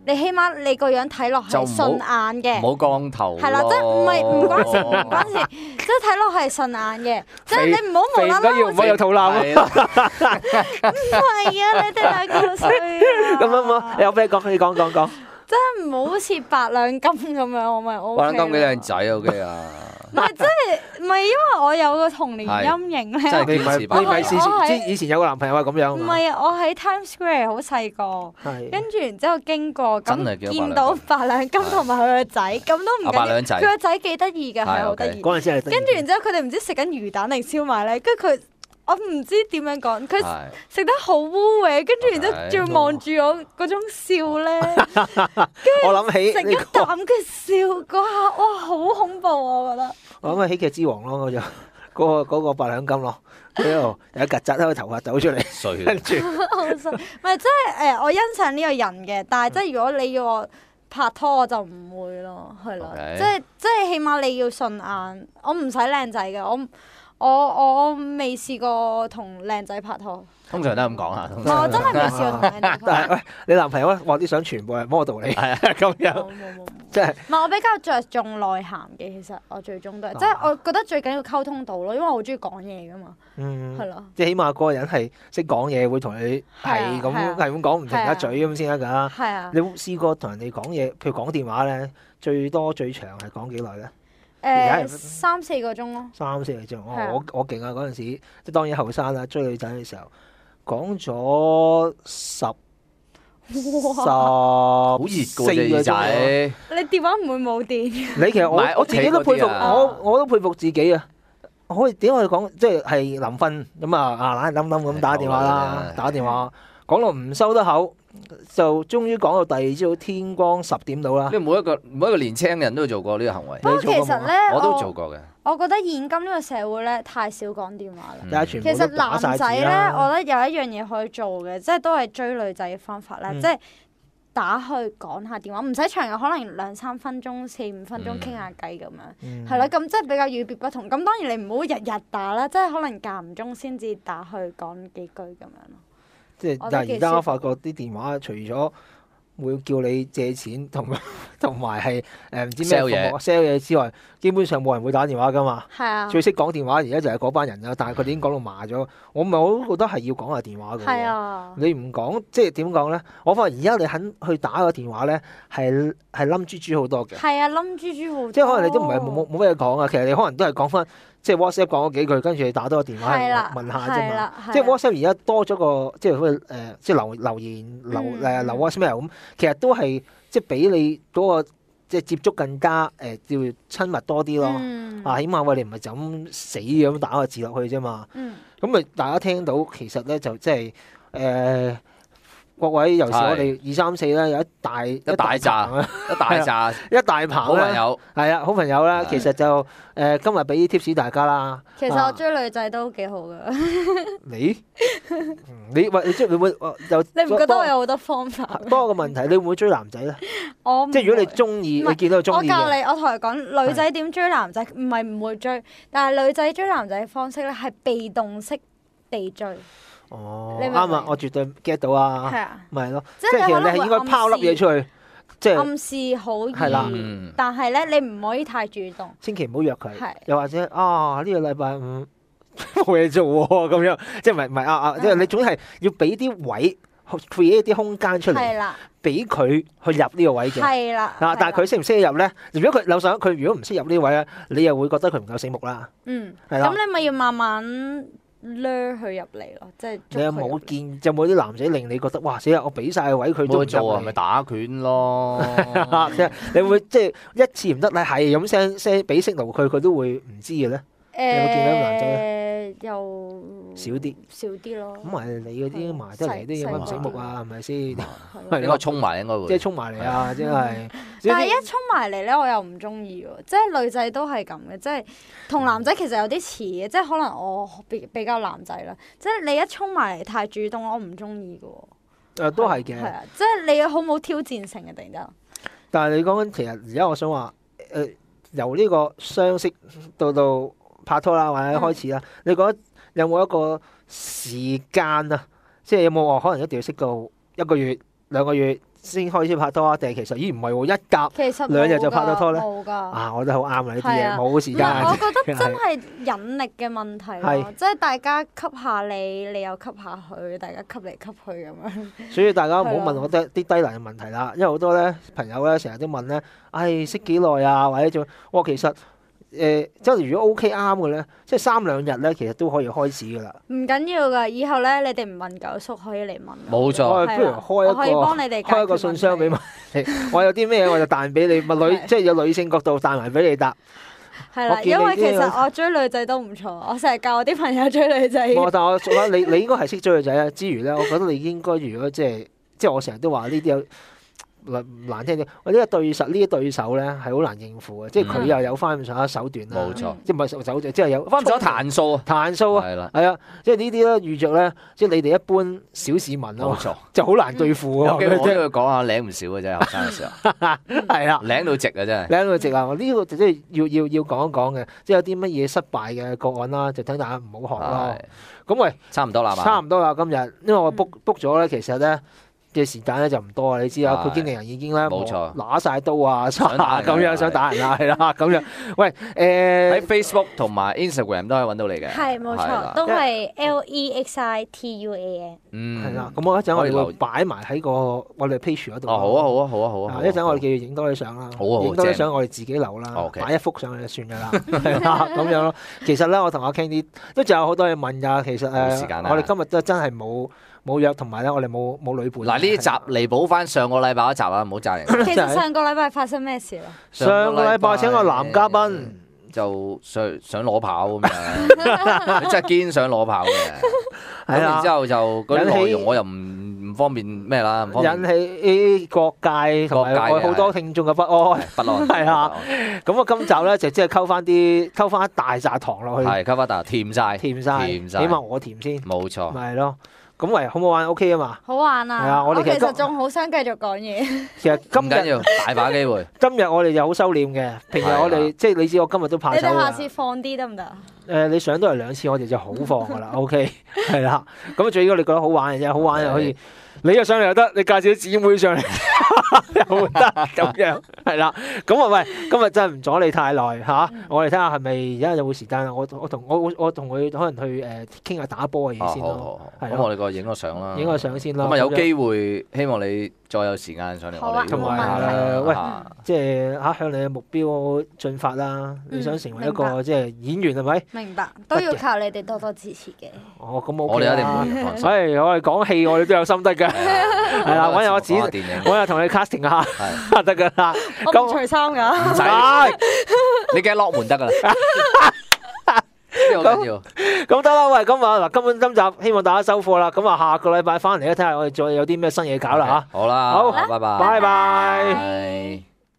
[SPEAKER 7] 你起碼你個樣睇落係順眼嘅，
[SPEAKER 6] 唔好光頭。
[SPEAKER 7] 係啦，即係唔係唔關事，唔關事，即係睇落係順眼嘅，即係你唔好無啦啦
[SPEAKER 1] 要唔好有肚腩啊！
[SPEAKER 7] 唔係啊，你哋兩個好衰啊！
[SPEAKER 1] 咁樣冇有咩講？你講講講。
[SPEAKER 7] 即係唔好好似八兩金咁樣，我咪 O K。
[SPEAKER 6] 八兩金幾靚仔 OK 啊！
[SPEAKER 7] 唔係，即係唔係因為我有個童年陰影咧。
[SPEAKER 6] 真係
[SPEAKER 1] 你唔係你唔係之前以前有個男朋友係咁樣。
[SPEAKER 7] 唔係啊，我喺 Times Square 好細個，跟住然之後經過咁見到八兩金同埋佢個仔，咁都唔緊要。佢個仔幾得意㗎，係好得意。
[SPEAKER 1] 嗰陣時係得意。
[SPEAKER 7] 跟住然之後佢哋唔知食緊魚蛋定燒賣咧，跟住佢。我唔知點樣講，佢食得好污穢，跟住然之後仲望住我嗰種笑咧，
[SPEAKER 1] 我諗起
[SPEAKER 7] 食一啖嘅笑嗰下，哇，好恐怖啊！我覺得。
[SPEAKER 1] 我諗起喜劇之王咯，嗰就嗰個嗰個八兩金咯，喺度有曱甴喺個頭髮走出嚟，跟住。
[SPEAKER 7] 好衰，唔係即係誒，我欣賞呢個人嘅，但係即係如果你要我拍拖，我就唔會咯，係咯，即係即係起碼你要順眼，我唔使靚仔嘅，我。我我未試過同靚仔拍拖，
[SPEAKER 6] 通常都係咁講下。
[SPEAKER 7] 我真係未試過同靚仔拍拖。
[SPEAKER 1] 但係喂，你男朋友咧，話啲相全部係 model 嚟，係啊咁樣。冇冇冇，即係。唔係我比較着重內涵嘅，其實我最終都係，即係我覺得最緊要溝通到咯，因為我好中意講嘢㗎嘛。嗯。係咯。即係起碼嗰個人係識講嘢，會同你係咁係咁講唔停一嘴咁先得㗎。係啊。你有冇試過同人哋講嘢？譬如講電話咧，最多最長係講幾耐咧？
[SPEAKER 7] 誒三四個鐘咯，
[SPEAKER 1] 三四個鐘，我我我勁啊！嗰陣時即係當然後生啦，追女仔嘅時候講咗十十
[SPEAKER 6] 好熱㗎喎仔，
[SPEAKER 7] 你電話唔會冇電？
[SPEAKER 1] 你其實我我自己都佩服我，我都佩服自己啊！可以點可以講？即係係臨瞓咁啊啊懶係冧冧咁打電話啦，打電話講到唔收得口。就終於講到第二朝天光十點到啦。
[SPEAKER 6] 呢每一個每一個年輕人都做過呢個行為。
[SPEAKER 7] 不過其實咧，
[SPEAKER 6] 我都做過嘅。
[SPEAKER 7] 我覺得現今呢個社會咧，太少講電話啦。
[SPEAKER 1] 嗯、
[SPEAKER 7] 其實男仔咧，我覺得有一樣嘢可以做嘅，即係都係追女仔嘅方法咧，嗯、即係打去講下電話，唔使長嘅，可能兩三分鐘、四五分鐘傾下偈咁樣，係啦、嗯。咁即係比較與別不同。咁當然你唔好日日打啦，即係可能間唔中先至打去講幾句咁樣咯。
[SPEAKER 1] 即係，但係而家我發覺啲電話除咗會叫你借錢同同埋係誒唔知咩 sell 嘢 sell 嘢之外，基本上冇人會打電話㗎嘛。係啊。最識講電話而家就係嗰班人啦，但係佢哋已經講到麻咗。我唔係我都覺得係要講下電話㗎喎。係啊。你唔講即係點講咧？我發現而家你肯去打個電話咧，係係冧豬豬好多嘅。係啊，冧豬豬好多。即係可能你都唔係冇冇冇咩講啊，其實你可能都係講翻。即係 WhatsApp 講咗幾句，跟住你打多個電話問下啫嘛。即係 WhatsApp 而家多咗個，即係好似誒，即係留留言留誒留 WhatsApp 咁，其實都係即係比你嗰個即係接觸更加誒叫親密多啲咯。啊，起碼喂你唔係就咁死咁打個字落去啫嘛。咁咪大家聽到其實咧就即係誒。各位，尤其我哋二三四咧，有一大
[SPEAKER 6] 一大扎，一大扎，
[SPEAKER 1] 一大棚
[SPEAKER 6] 好朋友，
[SPEAKER 1] 係啊，好朋友啦。其實就誒，今日俾啲 tips 大家啦。
[SPEAKER 7] 其實我追女仔都幾好噶。
[SPEAKER 1] 你你喂，你追你會有？
[SPEAKER 7] 你唔覺得我有好多方法？
[SPEAKER 1] 多個問題，你會唔會追男仔咧？
[SPEAKER 7] 我
[SPEAKER 1] 即係如果你中意，你見到中意嘅。
[SPEAKER 7] 我教你，我同佢講，女仔點追男仔，唔係唔會追，但係女仔追男仔嘅方式咧係被動式地追。
[SPEAKER 1] 哦，啱啊！我絕對 get 到啊，
[SPEAKER 7] 係啊，
[SPEAKER 1] 咪係咯，即係其實你係應該拋粒嘢出去，即係
[SPEAKER 7] 暗示好易，但係咧你唔可以太主動，
[SPEAKER 1] 千祈唔好約佢，又或者啊呢個禮拜五冇嘢做喎咁樣，即係唔係唔係啊啊！即係你總係要俾啲位 create 啲空間出嚟，俾佢去入呢個位嘅，係啦，啊但係佢識唔識入咧？如果佢樓上佢如果唔識入呢位咧，你又會覺得佢唔夠醒目啦。嗯，係啦，
[SPEAKER 7] 咁你咪要慢慢。掠佢入嚟咯，即係
[SPEAKER 1] 你有冇見有冇啲男仔令你覺得哇死啦！我俾晒個位佢都唔
[SPEAKER 6] 做啊，咪打拳咯！
[SPEAKER 1] 即係你會即係一次唔得，你係咁 send send 俾 signal佢，佢都會唔知嘅咧。誒，有冇見到男仔咧？
[SPEAKER 7] 又
[SPEAKER 1] 少啲，
[SPEAKER 7] 少啲咯。
[SPEAKER 1] 咁埋你嗰啲埋得嚟都要乜唔醒目啊？係咪先？
[SPEAKER 6] 應該衝埋應該會。
[SPEAKER 1] 即係衝埋嚟啊！真係。
[SPEAKER 7] 但係一衝埋嚟咧，我又唔中意喎。即係女仔都係咁嘅，即係同男仔其實有啲似嘅。即係可能我比比較男仔啦。即係你一衝埋嚟太主動，我唔中意嘅喎。
[SPEAKER 1] 誒，都係嘅。
[SPEAKER 7] 係啊，即係你好冇挑戰性嘅突然間。
[SPEAKER 1] 但係你講緊其實而家我想話誒，由呢個相識到到拍拖啦，或者開始啦，嗯、你覺得有冇一個時間啊？即係有冇話可能一定要識到一個月、兩個月、 先開始拍拖啊？定係其實咦唔係喎，一夾
[SPEAKER 7] 其實
[SPEAKER 1] 兩日就拍咗拖咧？
[SPEAKER 7] 冇㗎。
[SPEAKER 1] 啊，我覺得好啱啦呢啲嘢，
[SPEAKER 7] 係啊
[SPEAKER 1] 冇時間。
[SPEAKER 7] 唔係，我覺得真係引力嘅問題咯
[SPEAKER 1] 係，
[SPEAKER 7] 即係大家吸下你，你又吸下佢，大家吸嚟吸去咁樣。
[SPEAKER 1] 所以大家唔好
[SPEAKER 7] 係啊
[SPEAKER 1] 問我啲啲低能嘅問題啦，因為好多咧朋友咧成日都問咧，唉識幾耐啊，或者做，我其實誒、呃、即係如果 OK 啱嘅咧，即係三兩日咧，其實都可以開始噶啦。
[SPEAKER 7] 唔緊要㗎，以後咧你哋唔問九叔可以嚟問我。
[SPEAKER 6] 冇錯
[SPEAKER 1] 我哋不如
[SPEAKER 7] 係啊
[SPEAKER 1] 開一
[SPEAKER 7] 我可以幫你
[SPEAKER 1] 個
[SPEAKER 7] 哋解決
[SPEAKER 1] 開一個信箱俾埋你，我有啲咩我就彈俾你，咪女即係有女性角度彈埋俾你答。
[SPEAKER 7] 係啦，
[SPEAKER 1] 我見你
[SPEAKER 7] 因為其
[SPEAKER 1] 呢個
[SPEAKER 7] 實我追女仔都唔錯，我成日教我啲朋友追女仔。
[SPEAKER 1] 我但係我覺得你你應該係識追女仔啊，之餘咧，我覺得你應該如果即係即係我成日都話呢啲有。難難聽啲，我呢個對手呢啲對手咧係好難應付嘅，即係佢又有翻咁上下手段啦，
[SPEAKER 6] 冇錯，
[SPEAKER 1] 即係唔係手手即係有
[SPEAKER 6] 翻咗彈數啊，
[SPEAKER 1] 彈數啊，
[SPEAKER 6] 係啦，
[SPEAKER 1] 係啊，即係呢啲咧遇着咧，即係你哋一般小市民啊
[SPEAKER 6] 冇錯，
[SPEAKER 1] 就好難對付喎。
[SPEAKER 6] 有機會我都要講下領唔少嘅啫，後生嘅時候
[SPEAKER 1] 係啦，
[SPEAKER 6] 領到直啊真係。
[SPEAKER 1] 領到直啊！呢個即係要要要講一講嘅，即係有啲乜嘢失敗嘅個案啦，就等大家唔好學咯。咁喂，
[SPEAKER 6] 差唔多啦嘛，
[SPEAKER 1] 差唔多啦今日，因為我 book book 咗咧，其實咧。嘅時間咧就唔多啊！你知啊，佢經理人已經咧
[SPEAKER 6] 冇錯
[SPEAKER 1] 拿晒刀啊、叉啊咁樣想打人啦，係啦咁樣。喂，誒
[SPEAKER 6] 喺 Facebook 同埋 Instagram 都可以揾到你嘅，
[SPEAKER 7] 係冇錯，
[SPEAKER 6] 係啦
[SPEAKER 7] 都係 L E X I T U A N。
[SPEAKER 6] 嗯，
[SPEAKER 1] 係啦。咁我一陣我哋
[SPEAKER 6] 可以留
[SPEAKER 1] 會擺埋喺個我哋 page 嗰度。
[SPEAKER 6] 哦，好啊，好啊，好啊，好啊。
[SPEAKER 1] 一陣我哋記住影多啲相啦，
[SPEAKER 6] 好啊好啊
[SPEAKER 1] 影多啲
[SPEAKER 6] 正
[SPEAKER 1] 相我哋自己留啦，
[SPEAKER 6] OK
[SPEAKER 1] 擺一幅上去就算㗎啦，係啦咁樣咯。其實咧，我同阿 King 啲都仲有好多嘢問㗎。其實誒，
[SPEAKER 6] 冇時間啦
[SPEAKER 1] 我哋今日都真係冇冇約，同埋咧我哋冇冇女伴。
[SPEAKER 6] 嗱呢集彌補翻上個禮拜嗰集啊，唔好責人。
[SPEAKER 7] 其實上個禮拜發生咩事啊？
[SPEAKER 1] 上個禮拜請個男嘉賓。
[SPEAKER 6] 就想想攞跑咁樣，你真係堅想攞跑嘅。咁然之後就嗰啲內容我又唔唔方便咩啦，唔方便
[SPEAKER 1] 引起各界同埋我好多聽眾嘅不安。
[SPEAKER 6] 不安
[SPEAKER 1] 係啊，咁我今集咧就即係溝翻啲溝翻一大紮糖落去，
[SPEAKER 6] 係溝翻大甜晒，
[SPEAKER 1] 甜晒，
[SPEAKER 6] 甜晒
[SPEAKER 1] 起碼我甜先。
[SPEAKER 6] 冇錯。
[SPEAKER 1] 咪係咯。咁喂，好唔好玩？O K 啊嘛。
[SPEAKER 7] 好玩啊！
[SPEAKER 1] 係啊我哋
[SPEAKER 7] 我其
[SPEAKER 1] 其實
[SPEAKER 7] 實仲好想繼續講嘢。
[SPEAKER 1] 其實今
[SPEAKER 6] 唔緊要
[SPEAKER 1] 日，
[SPEAKER 6] 大把機會。
[SPEAKER 1] 今日我哋就好收斂嘅。平日我哋即係你知，我今日都怕
[SPEAKER 7] 你哋下
[SPEAKER 1] 手㗎。
[SPEAKER 7] 次放啲得唔得啊？
[SPEAKER 1] 誒，你上都係兩次，我哋就好放㗎啦。O K，係啦。咁最緊要你覺得好玩嘅啫，好玩又可以。你又上嚟又得，你介紹啲姊妹上嚟又得咁樣，係啦。咁啊喂，今日真係唔阻你太耐嚇，我哋睇下係咪而家有冇時間啊？我我同我我同佢可能去誒傾下打波嘅嘢先咯。係
[SPEAKER 6] 咁我哋個影個相啦，
[SPEAKER 1] 影個相先啦。
[SPEAKER 6] 咁啊有機會，希望你再有時間上嚟我哋。
[SPEAKER 1] 同埋誒喂，即係嚇向你嘅目標進發啦。你想成為一個即係演員係咪？
[SPEAKER 7] 明白，都要靠你哋多多支持嘅。
[SPEAKER 1] 哦，咁我
[SPEAKER 6] 我哋一定會放心。
[SPEAKER 1] 誒，我哋講戲，我哋都有心得嘅。係啦，揾日我剪，揾日同你 casting 下，得㗎啦。
[SPEAKER 7] 我唔除衫㗎，
[SPEAKER 6] 唔使，你記得落門得㗎啦。呢個好緊要。
[SPEAKER 1] 咁得啦，喂，咁啊嗱，今晚今集希望大家收貨啦。咁啊，下個禮拜翻嚟咧，睇下我哋再有啲咩新嘢搞啦嚇。
[SPEAKER 6] 好啦，
[SPEAKER 1] 好，
[SPEAKER 6] 拜拜，
[SPEAKER 1] 拜拜。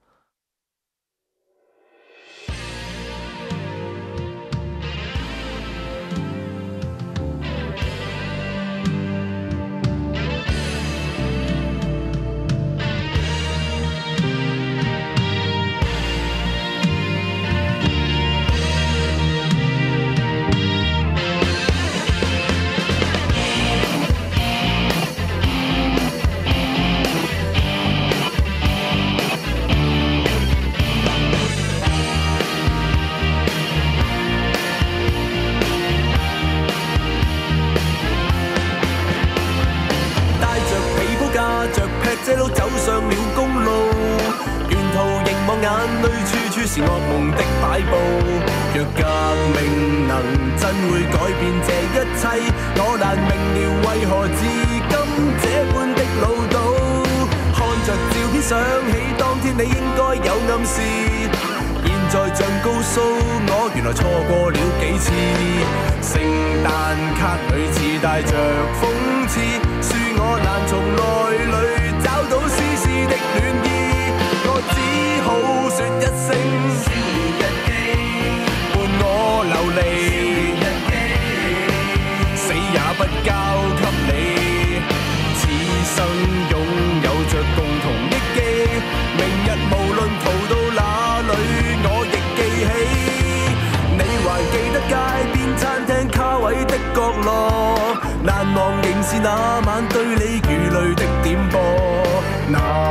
[SPEAKER 11] 這路走上了公路，沿途凝望眼淚，處處是噩夢的擺佈。若革命能真會改變這一切，我難明了為何至今這般的潦倒。看着照片想起當天你應該有暗示，現在像告訴我原來錯過了幾次。聖誕卡裏自帶着諷刺，恕我難從內裏找到絲絲的暖意，我只好說一聲小日記，伴我流離，死也不交給你，此生擁有着共同憶記，明日無論逃到哪裏我亦記起，你還記得街邊餐廳卡位的角落，難忘仍是那晚對你如淚的點播。那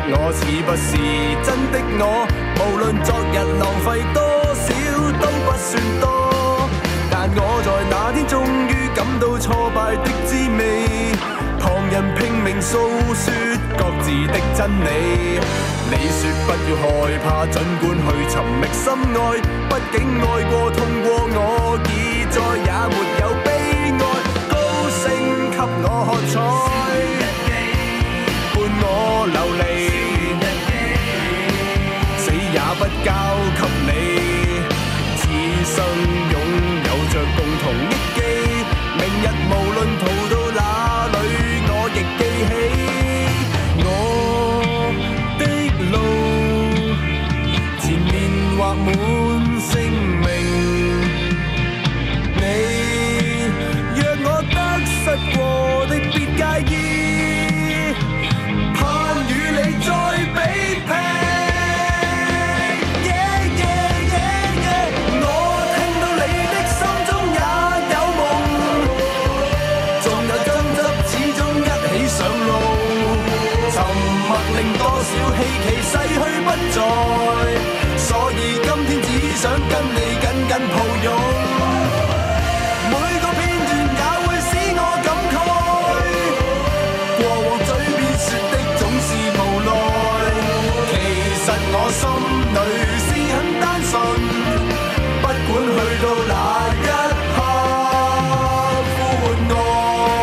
[SPEAKER 11] 我是不是真的我？無論昨日浪費多少都不算多，但我在那天終於感到挫敗的滋味。旁人拼命訴說各自的真理，你說不要害怕，儘管去尋覓深愛，畢竟愛過痛過我，已再也沒有悲哀。高聲給我喝彩，伴我流離，死也不交給你，此生擁有着共同憶記，明日無論逃到哪裏，我亦記起我的路，前面畫滿姓名。你若我得失過的別介意，盼與你再比拼。令多少希冀逝去不再，所以今天只想跟你緊緊抱擁，每個片段也會使我感慨，過往嘴邊說的總是無奈，其實我心裏是很單純，不管去到哪一刻呼喚愛。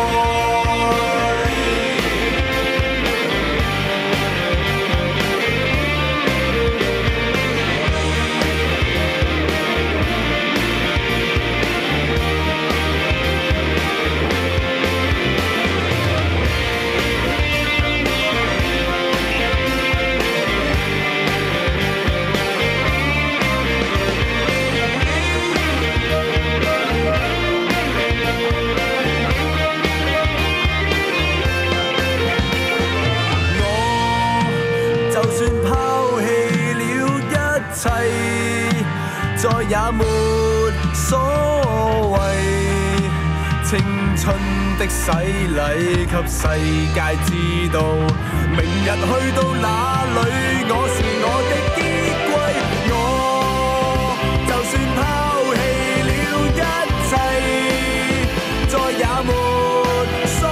[SPEAKER 11] 再也沒所謂，青春的洗禮給世界知道，明日去到哪裏，我是我的依歸。我就算拋棄了一切，再也沒所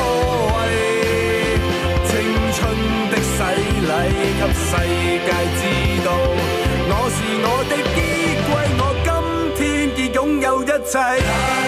[SPEAKER 11] 謂，青春的洗禮給世界知道，我是我的依歸，我今天已擁有一切。